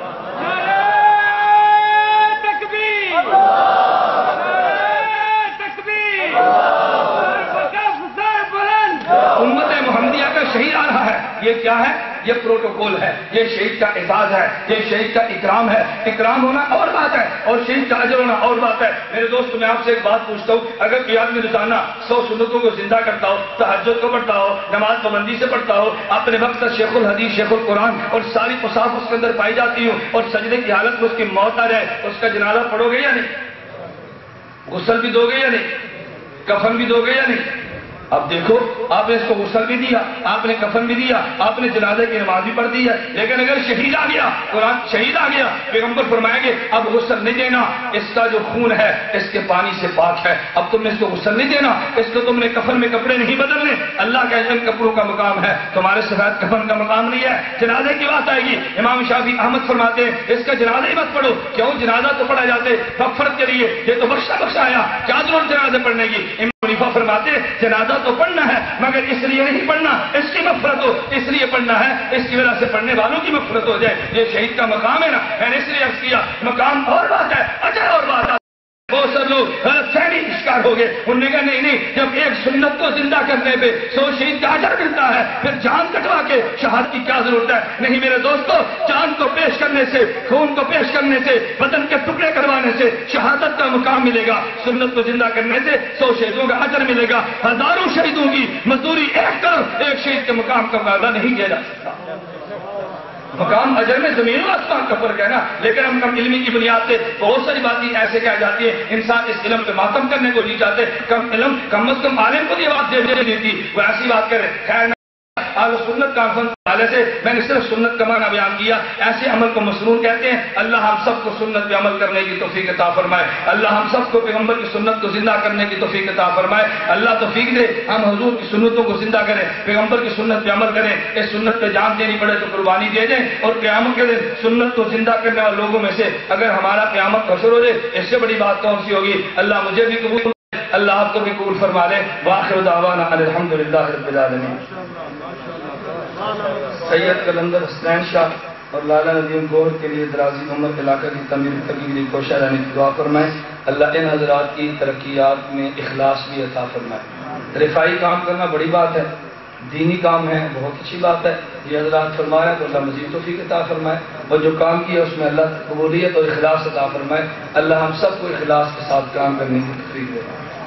تکبیر تکبیر, سر بلند یہ پروٹوکول ہے، یہ شہید کا اعزاز ہے، یہ شہید کا اکرام ہے۔ اکرام ہونا اور بات ہے اور شہید کا اجر ہونا اور بات ہے۔ میرے دوست میں آپ سے ایک بات پوچھتا ہوں، اگر کوئی آدمی روزانہ سو سنتوں کو زندہ کرتا ہو، تہجد کو پڑھتا ہو، نماز پابندی سے پڑھتا ہو، اپنے وقت سے شیخ الحدیث شیخ القرآن اور ساری اوصاف اس کے اندر پائی جاتی ہوں، اور سجدے کی حالت میں اس کی موت آ جائے، اس کا جنازہ پڑھو گے یا نہیں؟ غسل بھی دو گے یا نہیں؟ کفن بھی دو گے یا نہیں؟ اب دیکھو، آپ نے اس کو غسل بھی دیا، آپ نے کفن بھی دیا، آپ نے جنازے کی نماز بھی پڑھ دی ہے، لیکن اگر شہید آ گیا، قرآن شہید آ گیا، پیغمبر فرمائیں گے اب غسل نہیں دینا، اس کا جو خون ہے اس کے پانی سے پاک ہے، اب تم نے اس کو غسل نہیں دینا، اس کو تم نے کفن میں کپڑے نہیں بدلنے۔ اللہ کے ان کپڑوں کا مقام ہے، تمہارے سفید کفن کا مقام نہیں ہے۔ جنازے کی بات آئے گی، امام شافعی احمد فرماتے ہیں اس کا جنازہ ہی مت پڑھو۔ کیوں؟ جنازہ تو پڑھا جاتے مغفرت کے لیے، یہ تو بخشا بخشا آیا، کیا ضرورت جنازے پڑھنے کی؟ امام حنیفہ فرماتے جنازہ تو پڑھنا ہے مگر اس لیے نہیں پڑھنا اس کی مغفرت ہو، اس لیے پڑھنا ہے اس کی وجہ سے پڑھنے والوں کی مغفرت ہو جائے۔ یہ شہید کا مقام ہے نا، میں نے اس لیے عرض کیا مقام اور بات ہے، اجر اور بات ہے۔ بہت سے لوگ فہمی شکار ہو گئے، انہوں نے کہا نہیں نہیں، جب ایک سنت کو زندہ کرنے پہ سو شہید کا اجر ملتا ہے پھر جان کٹوا کے شہادت کی کیا ضرورت ہے؟ نہیں میرے دوستو، جان کو پیش کرنے سے، خون کو پیش کرنے سے، بدن کے ٹکڑے کروانے سے شہادت کا مقام ملے گا، سنت کو زندہ کرنے سے سو شہیدوں کا اجر ملے گا۔ ہزاروں شہیدوں کی مزدوری ایک کر ایک شہید کے مقام کا مقابلہ نہیں کیا جا سکتا۔ مقام اجر میں زمین و آسمان کا فرق ہے نا، لیکن ہم کم علمی کی بنیاد سے بہت ساری باتیں ایسے کہہ جاتی ہیں، انسان اس علم پہ ماتم کرنے کو نہیں چاہتے، کم علم کم از کم عالم کو یہ بات دے دے دی، وہ ایسی بات کرے۔ خیر اہل سنت کانفرنس والے سے میں نے صرف سنت کا معنی بیان کیا، ایسے عمل کو مسنون کہتے ہیں۔ اللہ ہم سب کو سنت پہ عمل کرنے کی توفیق عطا فرمائے، اللہ ہم سب کو پیغمبر کی سنت کو زندہ کرنے کی توفیق عطا فرمائے، اللہ توفیق دے ہم حضور کی سنتوں کو زندہ کریں، پیغمبر کی سنت پہ عمل کریں، اس سنت پہ جان دینی پڑے تو قربانی دے دیں، اور قیامت کے دن سنت کو زندہ کرنے والے لوگوں میں سے اگر ہمارا قیامت حشر ہو جائے، اس سے بڑی بات کون سی ہوگی؟ اللہ مجھے بھی قبول، اللہ آپ کو بھی قبول فرما لے۔ وآخر دعوانا الحمدللہ رب العالمین۔ سید قلندر حسنین شاہ اور لالا ندیم گور کے لیے درازی عمر علاقہ کی تعمیر کے لیے کوشش رہنے کی دعا فرمائیں۔ اللہ ان حضرات کی ترقیات میں اخلاص بھی عطا فرمائے۔ رفائی کام کرنا بڑی بات ہے، دینی کام ہے، بہت اچھی بات ہے، یہ حضرات فرمایا تو اللہ مزید توفیق عطا فرمائے، اور جو کام کیا اس میں اللہ قبولیت اور اخلاص عطا فرمائے۔ اللہ ہم سب کو اخلاص کے ساتھ کام کرنے کی توفیق دے۔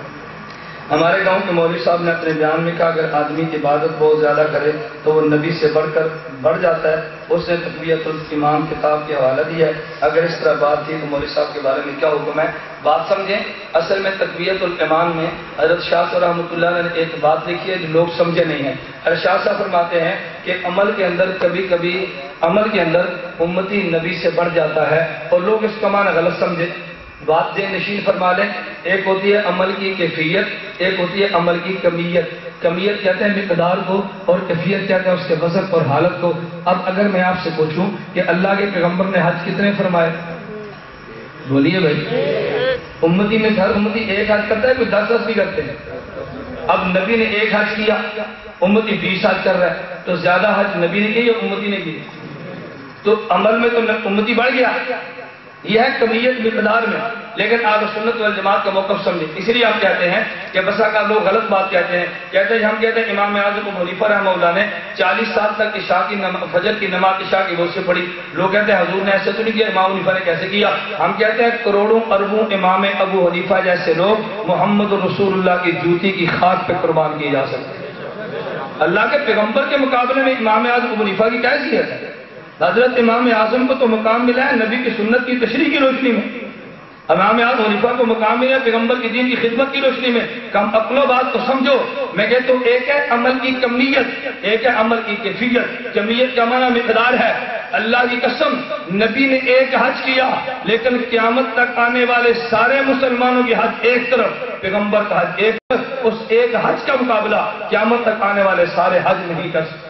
ہمارے گاؤں کے مولوی صاحب نے اپنے بیان میں کہا اگر آدمی عبادت بہت زیادہ کرے تو وہ نبی سے بڑھ کر بڑھ جاتا ہے۔ اس نے تقویۃ الایمان کتاب کے حوالہ دیا ہے، اگر اس طرح بات تھی تو مولوی صاحب کے بارے میں کیا حکم ہے؟ بات سمجھیں، اصل میں تقویۃ الایمان میں حضرت شاہ صاحب رحمۃ اللہ علیہ نے ایک بات لکھی ہے جو لوگ سمجھے نہیں ہیں۔ حضرت شاہ صاحب فرماتے ہیں کہ عمل کے اندر کبھی کبھی عمل کے اندر امتی نبی سے بڑھ جاتا ہے اور لوگ اس کا معنی غلط سمجھے۔ بات ذہن نشین فرما لیں، ایک ہوتی ہے عمل کی کیفیت، ایک ہوتی ہے عمل کی کمیت۔ کمیت کہتے ہیں مقدار کو اور کیفیت کہتے ہیں اس کے وزن اور حالت کو۔ اب اگر میں آپ سے پوچھوں کہ اللہ کے پیغمبر نے حج کتنے فرمائے؟ بولیے بھائی، امتی میں ہر امتی ایک حج کرتا ہے، کوئی دس دس بھی کرتے ہیں۔ اب نبی نے ایک حج کیا، امتی بیس حج کر رہا ہے، تو زیادہ حج نبی نے کی یا امتی نے کی؟ تو عمل میں تو امتی بڑھ گیا، یہ ہے کمیت مقدار میں۔ لیکن اہل سنت والجماعت کا موقف سمجھے، اس لیے ہم کہتے ہیں کہ بسا کا لوگ غلط بات کہتے ہیں، کہتے ہیں ہم کہتے ہیں امام اعظم ابو حنیفہ رحمہ اللہ نے چالیس سال تک عشاء کی فجر کی نماز عشاء کی وہ سے پڑھی، لوگ کہتے ہیں حضور نے ایسے تو نہیں کیا، امام حنیفہ نے کیسے کیا؟ ہم کہتے ہیں کروڑوں اربوں امام ابو حنیفہ جیسے لوگ محمد رسول اللہ کی جوتی کی خاک پہ قربان کیے جا سکتے ہیں۔ اللہ کے پیغمبر کے مقابلے میں امام اعظم ابو حنیفہ کی کیا حیثیت ہے؟ حضرت امام اعظم کو تو مقام ملا ہے نبی کی سنت کی تشریح کی روشنی میں، امام اعظم حنیفہ کو مقام ملا ہے پیغمبر کی دین کی خدمت کی روشنی میں۔ کم عقل و بات تو سمجھو، میں کہتا ہوں ایک ہے عمل کی کمیت، ایک ہے عمل کی کیفیت۔ کمیت کا معنی مقدار ہے۔ اللہ کی قسم نبی نے ایک حج کیا لیکن قیامت تک آنے والے سارے مسلمانوں کی حج ایک طرف، پیغمبر کا حج ایک طرف، اس ایک حج کا مقابلہ قیامت تک آنے والے سارے حج نہیں کر سکتے۔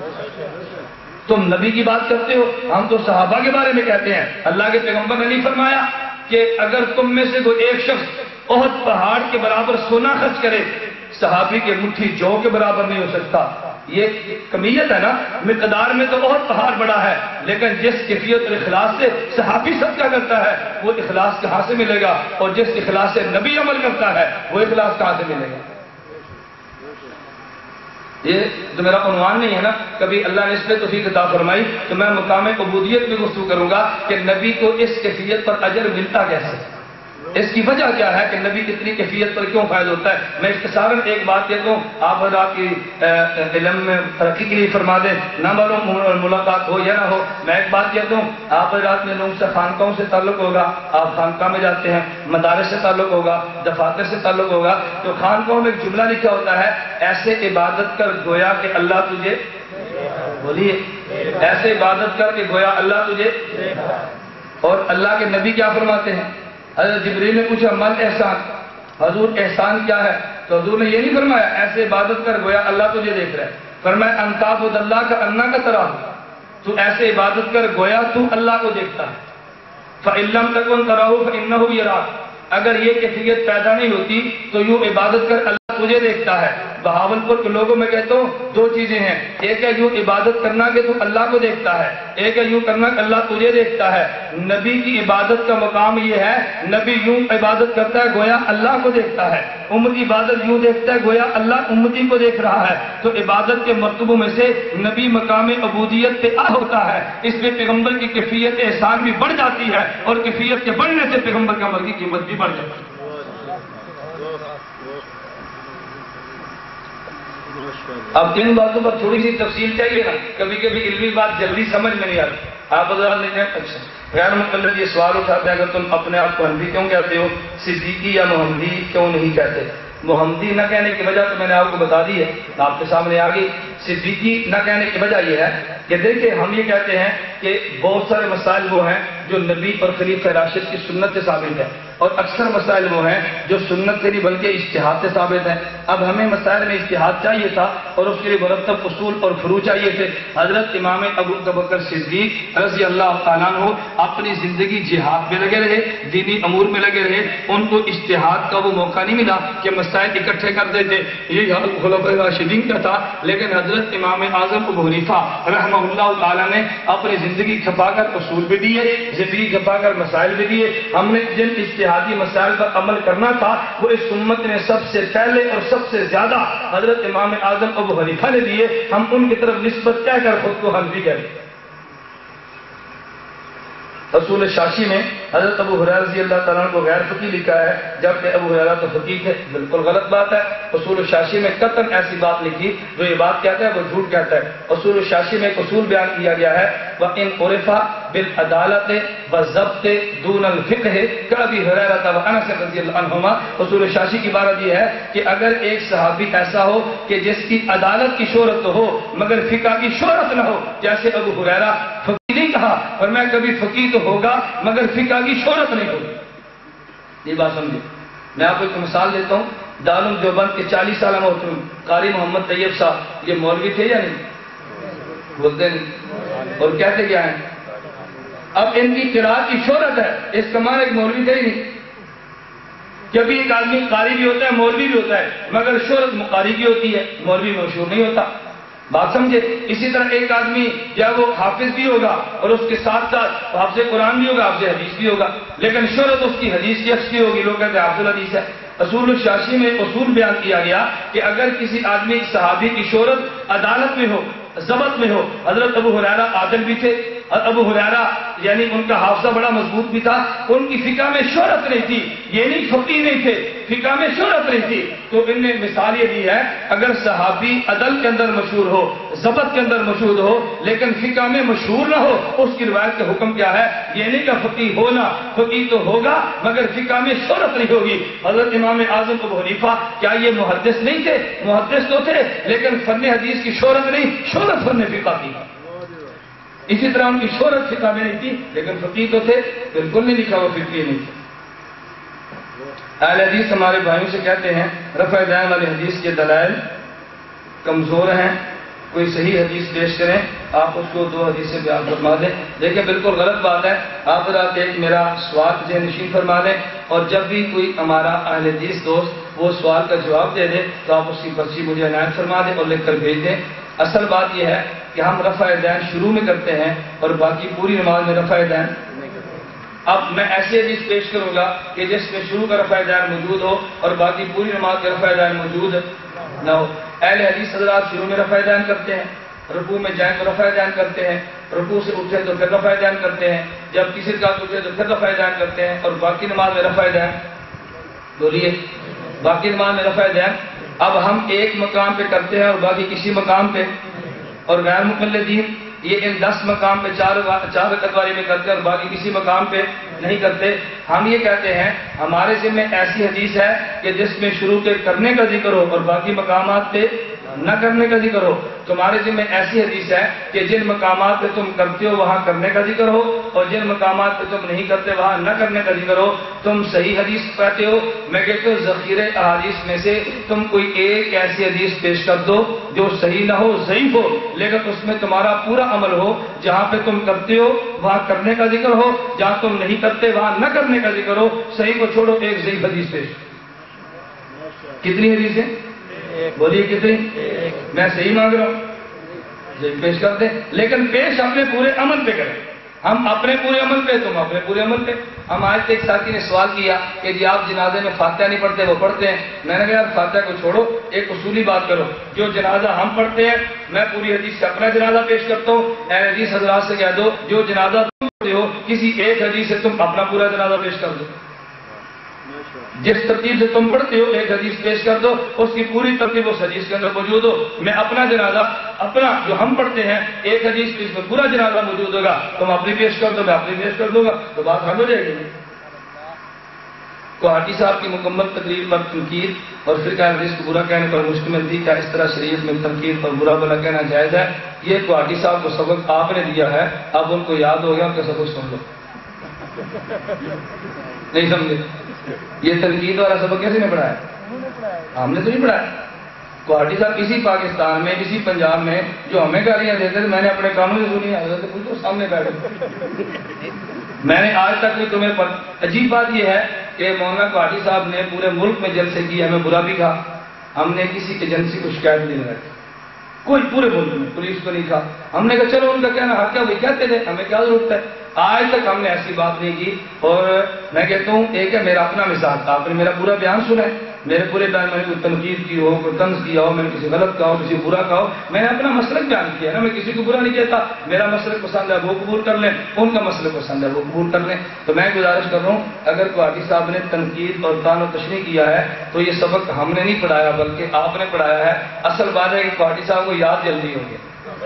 تم نبی کی بات کرتے ہو، ہم تو صحابہ کے بارے میں کہتے ہیں۔ اللہ کے پیغمبر نے نہیں فرمایا کہ اگر تم میں سے کوئی ایک شخص احد پہاڑ کے برابر سونا خرچ کرے، صحابی کے مٹھی جو کے برابر نہیں ہو سکتا۔ یہ کمیت ہے نا، مقدار میں تو احد پہاڑ بڑا ہے، لیکن جس کیفیت اور اخلاص سے صحابی صدقہ کرتا ہے وہ اخلاص کہاں سے ملے گا؟ اور جس اخلاص سے نبی عمل کرتا ہے وہ اخلاص کہاں سے ملے گا؟ یہ تو میرا عنوان نہیں ہے نا. کبھی اللہ نے اس پہ توفیق عطا فرمائی تو میں مقام عبودیت میں گفتگو کروں گا کہ نبی کو اس کیفیت پر اجر ملتا کیسے, اس کی وجہ کیا ہے کہ نبی اتنی کیفیت پر کیوں فائد ہوتا ہے. میں اختصاراً ایک بات کہتا ہوں, آپ حضرات کی علم میں ترقی کے لیے فرما دیں, نہ معلوم ملاقات ہو یا نہ ہو. میں ایک بات کہتا ہوں, آپ حضرات میں لوگوں سے خانقاہوں سے تعلق ہوگا, آپ خانقاہ میں جاتے ہیں, مدارس سے تعلق ہوگا, دفاتر سے تعلق ہوگا, تو خانقاہوں میں ایک جملہ لکھا ہوتا ہے, ایسے عبادت کر گویا کہ اللہ تجھے, بولیے, ایسے عبادت کر کہ گویا اللہ تجھے. اور اللہ کے نبی کیا فرماتے ہیں؟ حضرت جبریل نے پوچھا مل احسان, حضور احسان کیا ہے؟ تو حضور نے یہ نہیں فرمایا ایسے عبادت کر گویا اللہ تجھے دیکھ رہا ہے, فرمایا ان تعبد اللہ کا انا کا طرح, تو ایسے عبادت کر گویا تو اللہ کو دیکھتا ہے. فَإِن لَمْ تَكُنْ تَرَاهُ فَإِنَّهُ يَرَاكَ, اگر یہ کیفیت پیدا نہیں ہوتی تو یوں عبادت کر اللہ تجھے دیکھتا ہے. بہاولپور کے لوگوں میں کہتا ہوں دو چیزیں ہیں, ایک ہے یوں عبادت کرنا کہ تو اللہ کو دیکھتا ہے, ایک ہے یوں کرنا کہ اللہ تجھے دیکھتا ہے. نبی کی عبادت کا مقام یہ ہے, نبی یوں عبادت کرتا ہے گویا اللہ کو دیکھتا ہے, امتی عبادت یوں دیکھتا ہے گویا اللہ امتی کو دیکھ رہا ہے. تو عبادت کے مرتبوں میں سے نبی مقام عبودیت پہ آ ہوتا ہے, اس میں پیغمبر کی کیفیت احسان بھی بڑھ جاتی ہے, اور کیفیت کے بڑھنے سے پیغمبر کا عمل کی قیمت بھی بڑھ جاتی ہے. اب ان باتوں پر تھوڑی سی تفصیل چاہیے نا, کبھی کبھی علمی بات جلدی سمجھ میں نہیں آتی. آپ حضرات نے اچھا غیر مقلد یہ سوال اٹھاتے ہیں, اگر تم اپنے آپ کو حنفی کیوں کہتے ہو, صدیقی یا محمدی کیوں نہیں کہتے؟ محمدی نہ کہنے کی وجہ تو میں نے آپ کو بتا دی ہے, آپ کے سامنے آ گئی. صدیقی نہ کہنے کی وجہ یہ ہے کہ دیکھیں ہم یہ کہتے ہیں کہ بہت سارے مسائل وہ ہیں جو نبی اور خلیفہ راشد کی سنت سے ثابت ہے, اور اکثر مسائل وہ ہیں جو سنت سے نہیں بلکہ اجتہاد سے ثابت ہیں. اب ہمیں مسائل میں اجتہاد چاہیے تھا اور اس کے لیے مرتب اصول اور فروع چاہیے تھے. حضرت امام ابو بکر صدیق رضی اللہ تعالیٰ عنہ اپنی زندگی جہاد میں لگے رہے, دینی امور میں لگے رہے, ان کو اجتہاد کا وہ موقع نہیں ملا کہ مسائل اکٹھے کر دیتے. یہ خلفائے راشدین کا تھا, لیکن حضرت امام اعظم ابو حنیفہ رحمہ اللہ تعالیٰ نے اپنی زندگی کھپا کر اصول بھی دیے, زندگی کھپا کر مسائل بھی دیے. ہم نے جن اجتہادی مسائل پر عمل کرنا تھا وہ اس امت نے سب سے پہلے اور سب سے زیادہ حضرت امام اعظم ابو حنیفہ نے دیے. ہم ان کی طرف نسبت کہہ کر خود کو حنفی کہتے ہیں. اصول شاشی میں حضرت ابو ہریرہ رضی اللہ تعالیٰ عنہ کو غیر فقیہ لکھا ہے, جبکہ ابو ہریرہ تو فقیہ تھے. بالکل غلط بات ہے. اصول شاشی میں قطعاً ایسی بات لکھی جو یہ بات کہتا ہے وہ جھوٹ کہتا ہے. اصول شاشی میں ایک اصول بیان کیا گیا ہے, وَإِنْ عُرِفَ بِالْعَدَالَةِ وَالضَّبْطِ دُونَ الْفِقْهِ كَأَبِي هُرَيْرَةَ وَأَنَسَ رضی اللہ عنہما. اصول شاشی کی عبارت یہ ہے کہ اگر ایک صحابی ایسا ہو کہ جس کی عدالت کی شہرت تو ہو مگر فقہ کی شہرت نہ ہو, جیسے ابو ہریرہ فقیہ نہیں کہا, اور میں کبھی فقیہ تو ہوگا مگر فقہ کی شہرت نہیں ہوگی. یہ بات سمجھے. میں آپ کو ایک مثال دیتا ہوں. دارالعلوم دیوبند کے چالیس سالہ محترم قاری محمد طیب صاحب, یہ مولوی تھے یا نہیں؟ بولتے نہیں, اور کہتے کیا ہیں؟ اب ان کی قرات کی شہرت ہے, اس کا معنی ایک مولوی تھے ہی نہیں. کبھی ایک آدمی قاری بھی ہوتا ہے, مولوی بھی ہوتا ہے, مگر شہرت قاری کی ہوتی ہے, مولوی مشہور نہیں ہوتا. بات سمجھے. اسی طرح ایک آدمی یا وہ حافظ بھی ہوگا اور اس کے ساتھ ساتھ حافظ قرآن بھی ہوگا, حافظ حدیث بھی ہوگا, لیکن شہرت اس کی حدیث کی اچھی ہوگی, لوگ کہتے ہیں حافظ الحدیث ہے. اصول الشاشی میں اصول بیان کیا گیا کہ اگر کسی آدمی صحابی کی شہرت عدالت میں ہو, ضبط میں ہو, حضرت ابو ہریرہ عادل بھی تھے, ابو ہریرہ یعنی ان کا حافظہ بڑا مضبوط بھی تھا, ان کی فقہ میں شہرت نہیں تھی, یہ نہیں فقیہ نہیں تھے, فقہ میں شہرت نہیں تھی. تو ان نے مثال یہ دی ہے, اگر صحابی عدل کے اندر مشہور ہو, ضبط کے اندر مشہور ہو, لیکن فقہ میں مشہور نہ ہو, اس کی روایت کا حکم کیا ہے؟ یہ نہیں کہ فقیہ ہونا, فقیہ تو ہوگا مگر فقہ میں شہرت نہیں ہوگی. حضرت امام اعظم ابو حنیفہ کیا یہ محدث نہیں تھے؟ محدث تو تھے, لیکن فن حدیث کی شہرت نہیں, شہرت فن فقہ تھی. اسی طرح ان کی شہرت فقہ میں نہیں تھی, لیکن فقیہ تو تھے. بالکل نہیں لکھا وہ فقیہ نہیں تھے. اہل حدیث ہمارے بھائیوں سے کہتے ہیں رفع دین والی حدیث کے دلائل کمزور ہیں, کوئی صحیح حدیث پیش کریں. آپ اس کو دو حدیث سے بیان فرما دیں. دیکھیں بالکل غلط بات ہے. آپ رات ایک میرا سوال ذہن نشین فرما دیں, اور جب بھی کوئی ہمارا اہل حدیث دوست وہ سوال کا جواب دے دے تو آپ اس کی پرچی مجھے عنایت فرما دیں اور لکھ کر بھیج دیں. اصل بات یہ ہے کہ ہم رفع دین شروع میں کرتے ہیں اور باقی پوری نماز میں رفع دین. اب میں ایسی حدیث پیش کروں گا کہ جس میں شروع کا رفع دین موجود ہو اور باقی پوری نماز کا رفع دین موجود نہ ہو۔ اہل حدیث حضرات شروع میں رفع دین کرتے ہیں، رکوع میں جائیں تو رفع دین کرتے ہیں، رکوع سے اٹھے تو پھر رفع دین کرتے ہیں، جب کسی رکعت اٹھے تو پھر رفع دین کرتے ہیں، اور باقی نماز میں رفع دین، بولیے باقی نماز میں رفع دین۔ اب ہم ایک مقام پہ کرتے ہیں اور باقی کسی مقام پہ، اور غیر مقلدین یہ ان دس مقام پہ چار چار رکعت والی میں کرتے ہیں اور باقی کسی مقام پہ نہیں کرتے۔ ہم یہ کہتے ہیں ہمارے ذمہ ایسی حدیث ہے کہ جس میں شروع کے کرنے کا ذکر ہو اور باقی مقامات پہ نہ کرنے کا ذکر ہو۔ تمہارے ذمہ ایسی حدیث ہے کہ جن مقامات پہ تم کرتے ہو وہاں کرنے کا ذکر ہو، اور جن مقامات پہ تم نہیں کرتے وہاں نہ کرنے کا ذکر ہو۔ تم صحیح حدیث کہتے ہو، میں کہتے ہوں ذخیرہ احادیث میں سے تم کوئی ایک ایسی حدیث پیش کر دو جو صحیح نہ ہو، ضعیف ہو، لیکن اس میں تمہارا پورا عمل ہو۔ جہاں پہ تم کرتے ہو وہاں کرنے کا ذکر ہو، جہاں تم نہیں کرتے وہاں نہ کرنے کا ذکر ہو۔ صحیح کو چھوڑو، ایک ضعیف حدیث پیش۔ کتنی حدیثیں؟ بولیے کتنی؟ میں صحیح مانگ رہا ہوں، پیش کر دیں، لیکن پیش اپنے پورے عمل پہ کریں۔ ہم اپنے پورے عمل پہ، تم اپنے پورے عمل پہ۔ ہم آج ایک ساتھی نے سوال کیا کہ جی آپ جنازے میں فاتحہ نہیں پڑھتے، وہ پڑھتے ہیں۔ میں نے کہا یار فاتحہ کو چھوڑو، ایک اصولی بات کرو۔ جو جنازہ ہم پڑھتے ہیں، میں پوری حدیث سے اپنا جنازہ پیش کرتا ہوں۔ اے حدیث حضرات سے کہہ دو جو جنازہ تم پڑھتے ہو کسی ایک حدیث سے تم اپنا پورا جنازہ پیش کر دو۔ جس ترتیب سے تم پڑھتے ہو ایک حدیث پیش کر دو، اس کی پوری ترتیب اس حدیث کے اندر موجود ہو۔ میں اپنا جنازہ اپنا جو ہم پڑھتے ہیں ایک حدیث اس میں پورا جنازہ موجود ہوگا، تم اپنی پیش کر دو، میں اپنی پیش کر دوں گا، تو بات حل ہو جائے گی۔ کوہاٹی صاحب کی مکمل تقریر پر تنقید اور فرقہ حدیث کو برا کہنے پر مشتمل تھی، کیا اس طرح شریعت میں تنقید اور برا بلا کہنا جائز ہے؟ یہ کوہاٹی صاحب کو سبق آپ نے دیا ہے، اب ان کو یاد ہو گیا، ان کا سبق سن لو۔ نہیں سمجھے؟ یہ تنقید والا سبق کیسے نے پڑھایا؟ ہم نے تو نہیں پڑھایا۔ کوہاٹی صاحب کسی پاکستان میں کسی پنجاب میں جو ہمیں گالیاں دیتے تھے، میں نے اپنے کانوں سے سنی، حضرت پوچھو سامنے بیٹھے۔ میں نے آج تک بھی تمہیں پر عجیب بات یہ ہے کہ مولانا کوہاٹی صاحب نے پورے ملک میں جلسے کی، ہمیں برا بھی کہا، ہم نے کسی ایجنسی کو شکایت نہیں لگائی، کوئی پورے ملک میں پولیس کو نہیں کہا۔ ہم نے کہا چلو ان کا کہنا حق ہے، وہ کہتے تھے، ہمیں کیا ضرورت ہے۔ آج تک ہم نے ایسی بات نہیں کی۔ اور میں کہتا ہوں ایک ہے میرا اپنا مثال، آپ نے میرا پورا بیان سنا ہے، میرے پورے بیان میں نے کوئی تنقید کی ہو، کوئی طنز کیا ہو، میں نے کسی غلط کہا ہو، کسی برا کہا ہو، میں نے اپنا مسلک بیان کیا ہے نا، میں کسی کو برا نہیں کہتا۔ میرا مسلک پسند ہے وہ قبول کر لیں، ان کا مسلک پسند ہے وہ قبول کر لیں۔ تو میں گزارش کر رہا ہوں اگر کوہاٹی صاحب نے تنقید اور طعن و تشنیع کیا ہے تو یہ سبق ہم نے نہیں پڑھایا بلکہ آپ نے پڑھایا ہے۔ اصل بات ہے کہ کوہاٹی صاحب کو یاد جلدی ہوگی،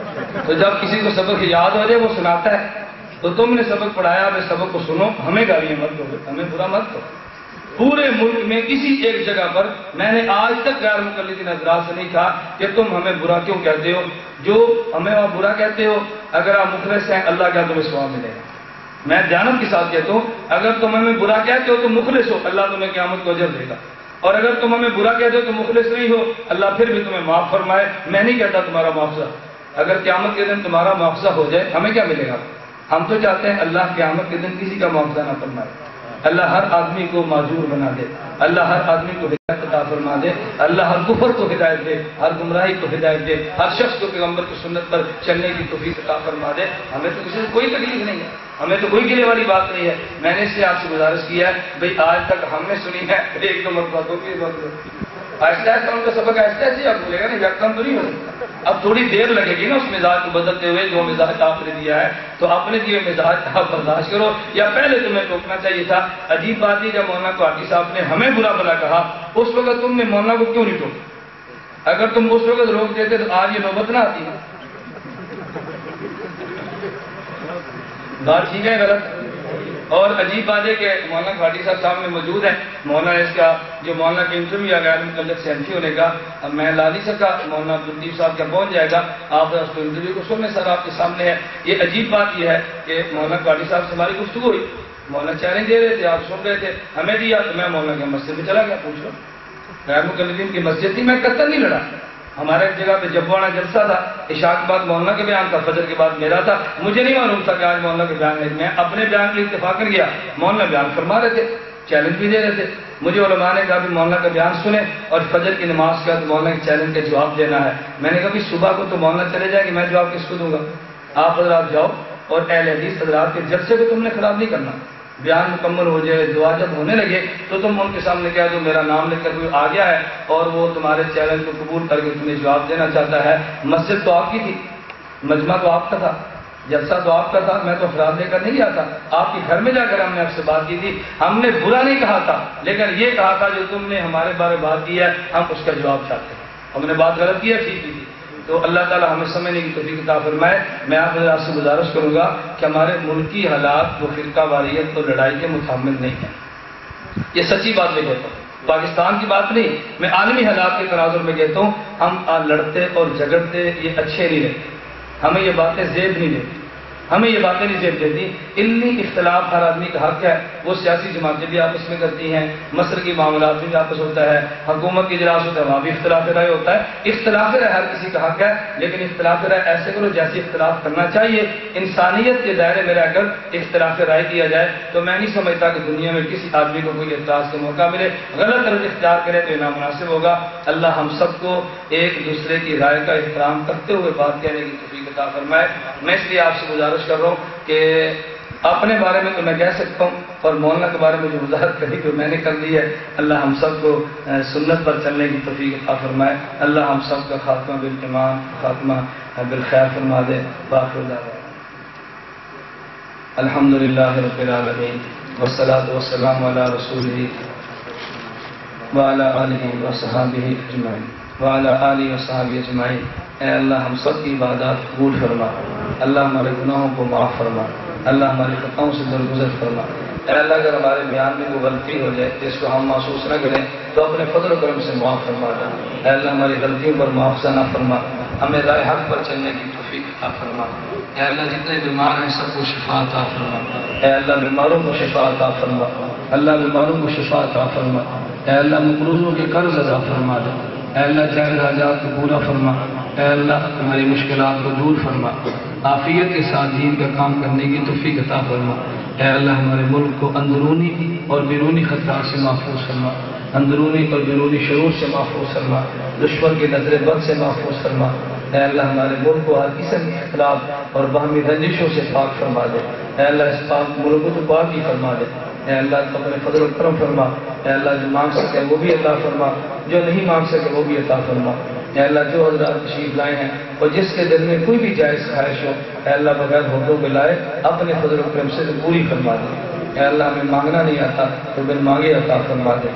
تو جب کسی کو سبق یاد ہو جائے وہ سناتا ہے، تو تم نے سبق پڑھایا، اب سبق کو سنو، ہمیں گالیاں مت دو، ہمیں برا مت دو۔ پورے ملک میں کسی ایک جگہ پر میں نے آج تک غیر مقلدین حضرات سے نہیں کہا کہ تم ہمیں برا کیوں کہتے ہو، جو ہمیں آپ برا کہتے ہو، اگر آپ مخلص ہیں اللہ کا تمہیں ثواب ملے گا۔ میں دیانت کے ساتھ کہتا ہوں اگر تم ہمیں برا کہتے ہو تو مخلص ہو، اللہ تمہیں قیامت کو اجر دے گا، اور اگر تم ہمیں برا کہتے ہو تو مخلص نہیں ہو، اللہ پھر بھی تمہیں معاف فرمائے۔ میں نہیں کہتا تمہارا معاوضہ، اگر قیامت کے دن تمہارا معاوضہ ہو جائے ہمیں کیا ملے گا؟ ہم تو چاہتے ہیں اللہ قیامت کے دن کسی کا معاوضہ نہ فرمائے، اللہ ہر آدمی کو معذور بنا دے، اللہ ہر آدمی کو ہدایت عطا فرما دے، اللہ ہر کفر کو ہدایت دے، ہر گمراہی کو ہدایت دے، ہر شخص کو پیغمبر کی سنت پر چلنے کی توفیق عطا فرما دے۔ ہمیں تو کسی سے کوئی تکلیف نہیں ہے، ہمیں تو کوئی گلے والی بات نہیں ہے۔ میں نے اس سے آپ سے گزارش کیا ہے بھائی آج تک ہم نے سنی ہے ایک دو مرتبہ تو کی بات آہستہ آہستہ ان کا سبق آہستہ ایسے آپ بولے گا نا، یکدم تو نہیں ہو سکتا، اب تھوڑی دیر لگے گی نا اس مزاج کو بدلتے ہوئے۔ جو مزاج آپ نے دیا ہے تو اپنے دیے مزاج آپ برداشت کرو، یا پہلے تمہیں ٹوکنا چاہیے تھا۔ عجیب بات ہے جب مولانا کوہاٹی صاحب نے ہمیں برا بلا کہا اس وقت تم نے مولانا کو کیوں نہیں ٹوکا؟ اگر تم اس وقت روک دیتے تو آج یہ نوبت نہ آتی ہے۔ بات ٹھیک ہے غلط؟ اور عجیب بات ہے کہ مولانا کوہاٹی صاحب سامنے موجود ہیں، مولانا اس کا جو مولانا کے انٹرویو آ غیر مقلد سے انفی ہونے کا اب میں لا نہیں سکا، مولانا عبداللطیف صاحب کیا پہنچ جائے گا، آپ اس کو انٹرویو کو سننے سر آپ کے سامنے ہے۔ یہ عجیب بات یہ ہے کہ مولانا کوہاٹی صاحب سے ہماری گفتگو ہوئی، مولانا چیلنج دے رہے تھے، آپ سن رہے تھے، ہمیں دیا تو میں مولانا کی مسجد میں چلا گیا، پوچھ لو غیر مقلدین کی مسجد تھی، میں قطر نہیں لڑا۔ ہمارے ایک جگہ پہ جبوانا جلسہ تھا، عشاء کے بعد مولانا کے بیان تھا، فجر کے بعد میرا تھا، مجھے نہیں معلوم تھا کہ آج مولانا کے بیان ہے، میں اپنے بیان کے اتفاق کر گیا، مولانا بیان فرما رہے تھے، چیلنج بھی دے رہے تھے، مجھے علماء نے کہا کہ مولانا کا بیان سنیں اور فجر کی نماز کے بعد مولانا کے چیلنج کا جواب دینا ہے۔ میں نے کہا کہ صبح کو تو مولانا چلے جائے گی، میں جواب کس کو دوں گا؟ آپ حضرات جاؤ اور اہل حدیث حضرات کے جلسے کو تم نے خراب نہیں کرنا، بیان مکمل ہو جائے، دعا جب ہونے لگے تو تم ان کے سامنے کہہ دو میرا نام لکھ کر کوئی آ گیا ہے اور وہ تمہارے چیلنج کو قبول کر کے تمہیں جواب دینا چاہتا ہے۔ مسجد تو آپ کی تھی، مجمع تو آپ کا تھا، جلسہ تو آپ کا تھا، میں تو افراد لے کر نہیں گیا تھا، آپ کے گھر میں جا کر ہم نے آپ سے بات کی تھی، ہم نے برا نہیں کہا تھا، لیکن یہ کہا تھا جو تم نے ہمارے بارے میں بات کی ہے ہم اس کا جواب چاہتے ہیں، ہم نے بات غلط کی ہے ٹھیک کی تھی۔ تو اللہ تعالیٰ ہمیں سمجھنے کی توفیق عطا فرمائے۔ میں آپ حضرات سے گزارش کروں گا کہ ہمارے ملکی حالات وہ فرقہ واریت اور لڑائی کے متحمل نہیں ہیں، یہ سچی بات میں کہتا ہوں، پاکستان کی بات نہیں، میں عالمی حالات کے تناظر میں کہتا ہوں، ہم لڑتے اور جھگڑتے یہ اچھے نہیں رہتے، ہمیں یہ باتیں زیب نہیں دیتی، ہمیں یہ باتیں نہیں زیب دیتی۔ علمی اختلاف ہر آدمی کا حق ہے، وہ سیاسی جماعتیں بھی آپس میں کرتی ہیں، مسلکی معاملات میں بھی آپس ہوتا ہے، حکومت کی اجلاس ہوتا ہے وہاں بھی اختلاف رائے ہوتا ہے، اختلاف رائے ہر کسی کا حق ہے، لیکن اختلاف رائے ایسے کرو جیسے اختلاف کرنا چاہیے، انسانیت کے دائرے میں رہ کر اختلاف رائے کیا جائے تو میں نہیں سمجھتا کہ دنیا میں کسی آدمی کو کوئی اعتراض کا موقع ملے، غلط طرز اختیار کرے تو یہ نامناسب ہوگا۔ اللہ ہم سب کو ایک دوسرے کی رائے کا احترام کرتے ہوئے بات کہنے کی توفیق عطا فرمائے۔ میں اس لیے آپ سے گزارش کر رہا ہوں کہ اپنے بارے میں تو میں کہہ سکتا ہوں اور مولانا کے بارے میں جو وضاحت کری تو میں نے کر لی ہے، اللہ ہم سب کو سنت پر چلنے کی توفیق عطا فرمائے، اللہ ہم سب کا خاتمہ بالایمان خاتمہ بالخیر فرما دے۔ باخر دعوانا الحمدللہ رب العالمین والصلاة والسلام علی رسولہ وعلی آلہ وصحابہ اجمعین وعلی آلہ وصحابہ اجمعین۔ اے اللہ ہم سب کی عبادات قبول فرما، اللہ ہمارے گناہوں کو معاف فرما، اللہ ہماری خطاؤں سے درگزر فرما۔ اے اللہ اگر ہمارے بیان میں کوئی غلطی ہو جائے جس کو ہم محسوس نہ کریں تو اپنے فضل و کرم سے معاف فرما دے۔ اے اللہ ہماری غلطیوں پر معاوضہ نہ فرما، ہمیں راہ حق پر چلنے کی توفیق عطا فرما۔ اے اللہ جتنے بیمار ہیں سب کو شفا عطا فرما، اے اللہ بیماروں کو شفا عطا فرما، اللہ بیماروں کو شفا عطا فرما، اے اللہ مقروضوں کے قرض ادا فرما دے، اے اللہ جائز حاجات کو پورا فرما، اے اللہ ہماری مشکلات کو دور فرما، عافیت کے ساتھ دین کا کام کرنے کی توفیق عطا فرما۔ اے اللہ ہمارے ملک کو اندرونی اور بیرونی خطرات سے محفوظ فرما، اندرونی اور بیرونی شرور سے محفوظ فرما، دشمن کی نظر بد سے محفوظ فرما۔ اے اللہ ہمارے ملک کو ہر قسم کے اختلاف اور باہمی رنجشوں سے پاک فرما دے، اے اللہ اس پاک ملک کو تو پاک ہی فرما دے، اے اللہ اپنے فضل و کرم فرما، اے اللہ جو مانگ سکے وہ بھی عطا فرما، جو نہیں مانگ سکے وہ بھی عطا فرما۔ اے اللہ جو حضرات تشریف لائے ہیں اور جس کے دل میں کوئی بھی جائز خواہش ہو اے اللہ بغیر ہوٹوں کے لائے اپنے فضل و کرم سے پوری فرما دے۔ اے اللہ ہمیں مانگنا نہیں آتا تو بن مانگے عطا فرما دے۔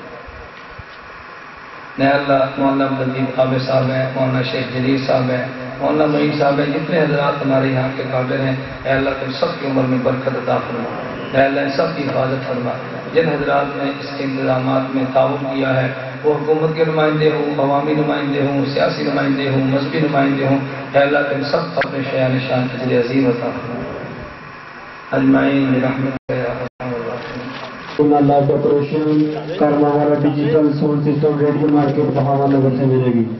اے اللہ مولانا عبدالدین عابد صاحب ہیں، مولانا شیخ جلیل صاحب ہیں، مولانا معین صاحب ہیں، جتنے حضرات ہمارے یہاں کے قابل ہیں اے اللہ تم سب کی عمر میں برکت عطا فرما، اے اللہ ان سب کی حفاظت فرما۔ جن حضرات نے اس کے انتظامات میں تعاون کیا ہے وہ حکومت کے نمائندے ہوں، عوامی نمائندے ہوں، سیاسی نمائندے ہوں، مذہبی نمائندے ہوں، اے اللہ تم سب اپنے شیان نشان اجر عظیم عطا فرما اجمعین برحمتک یا ارحم الراحمین۔ اللہ کا پروشن کرنا والا digital sound system radio market Bahawalnagar سے ملے گی۔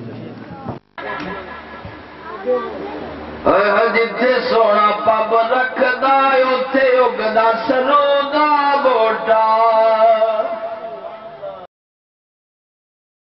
جتھے سونا پب رکھدا اوتھے اگدا سروں دا بوٹا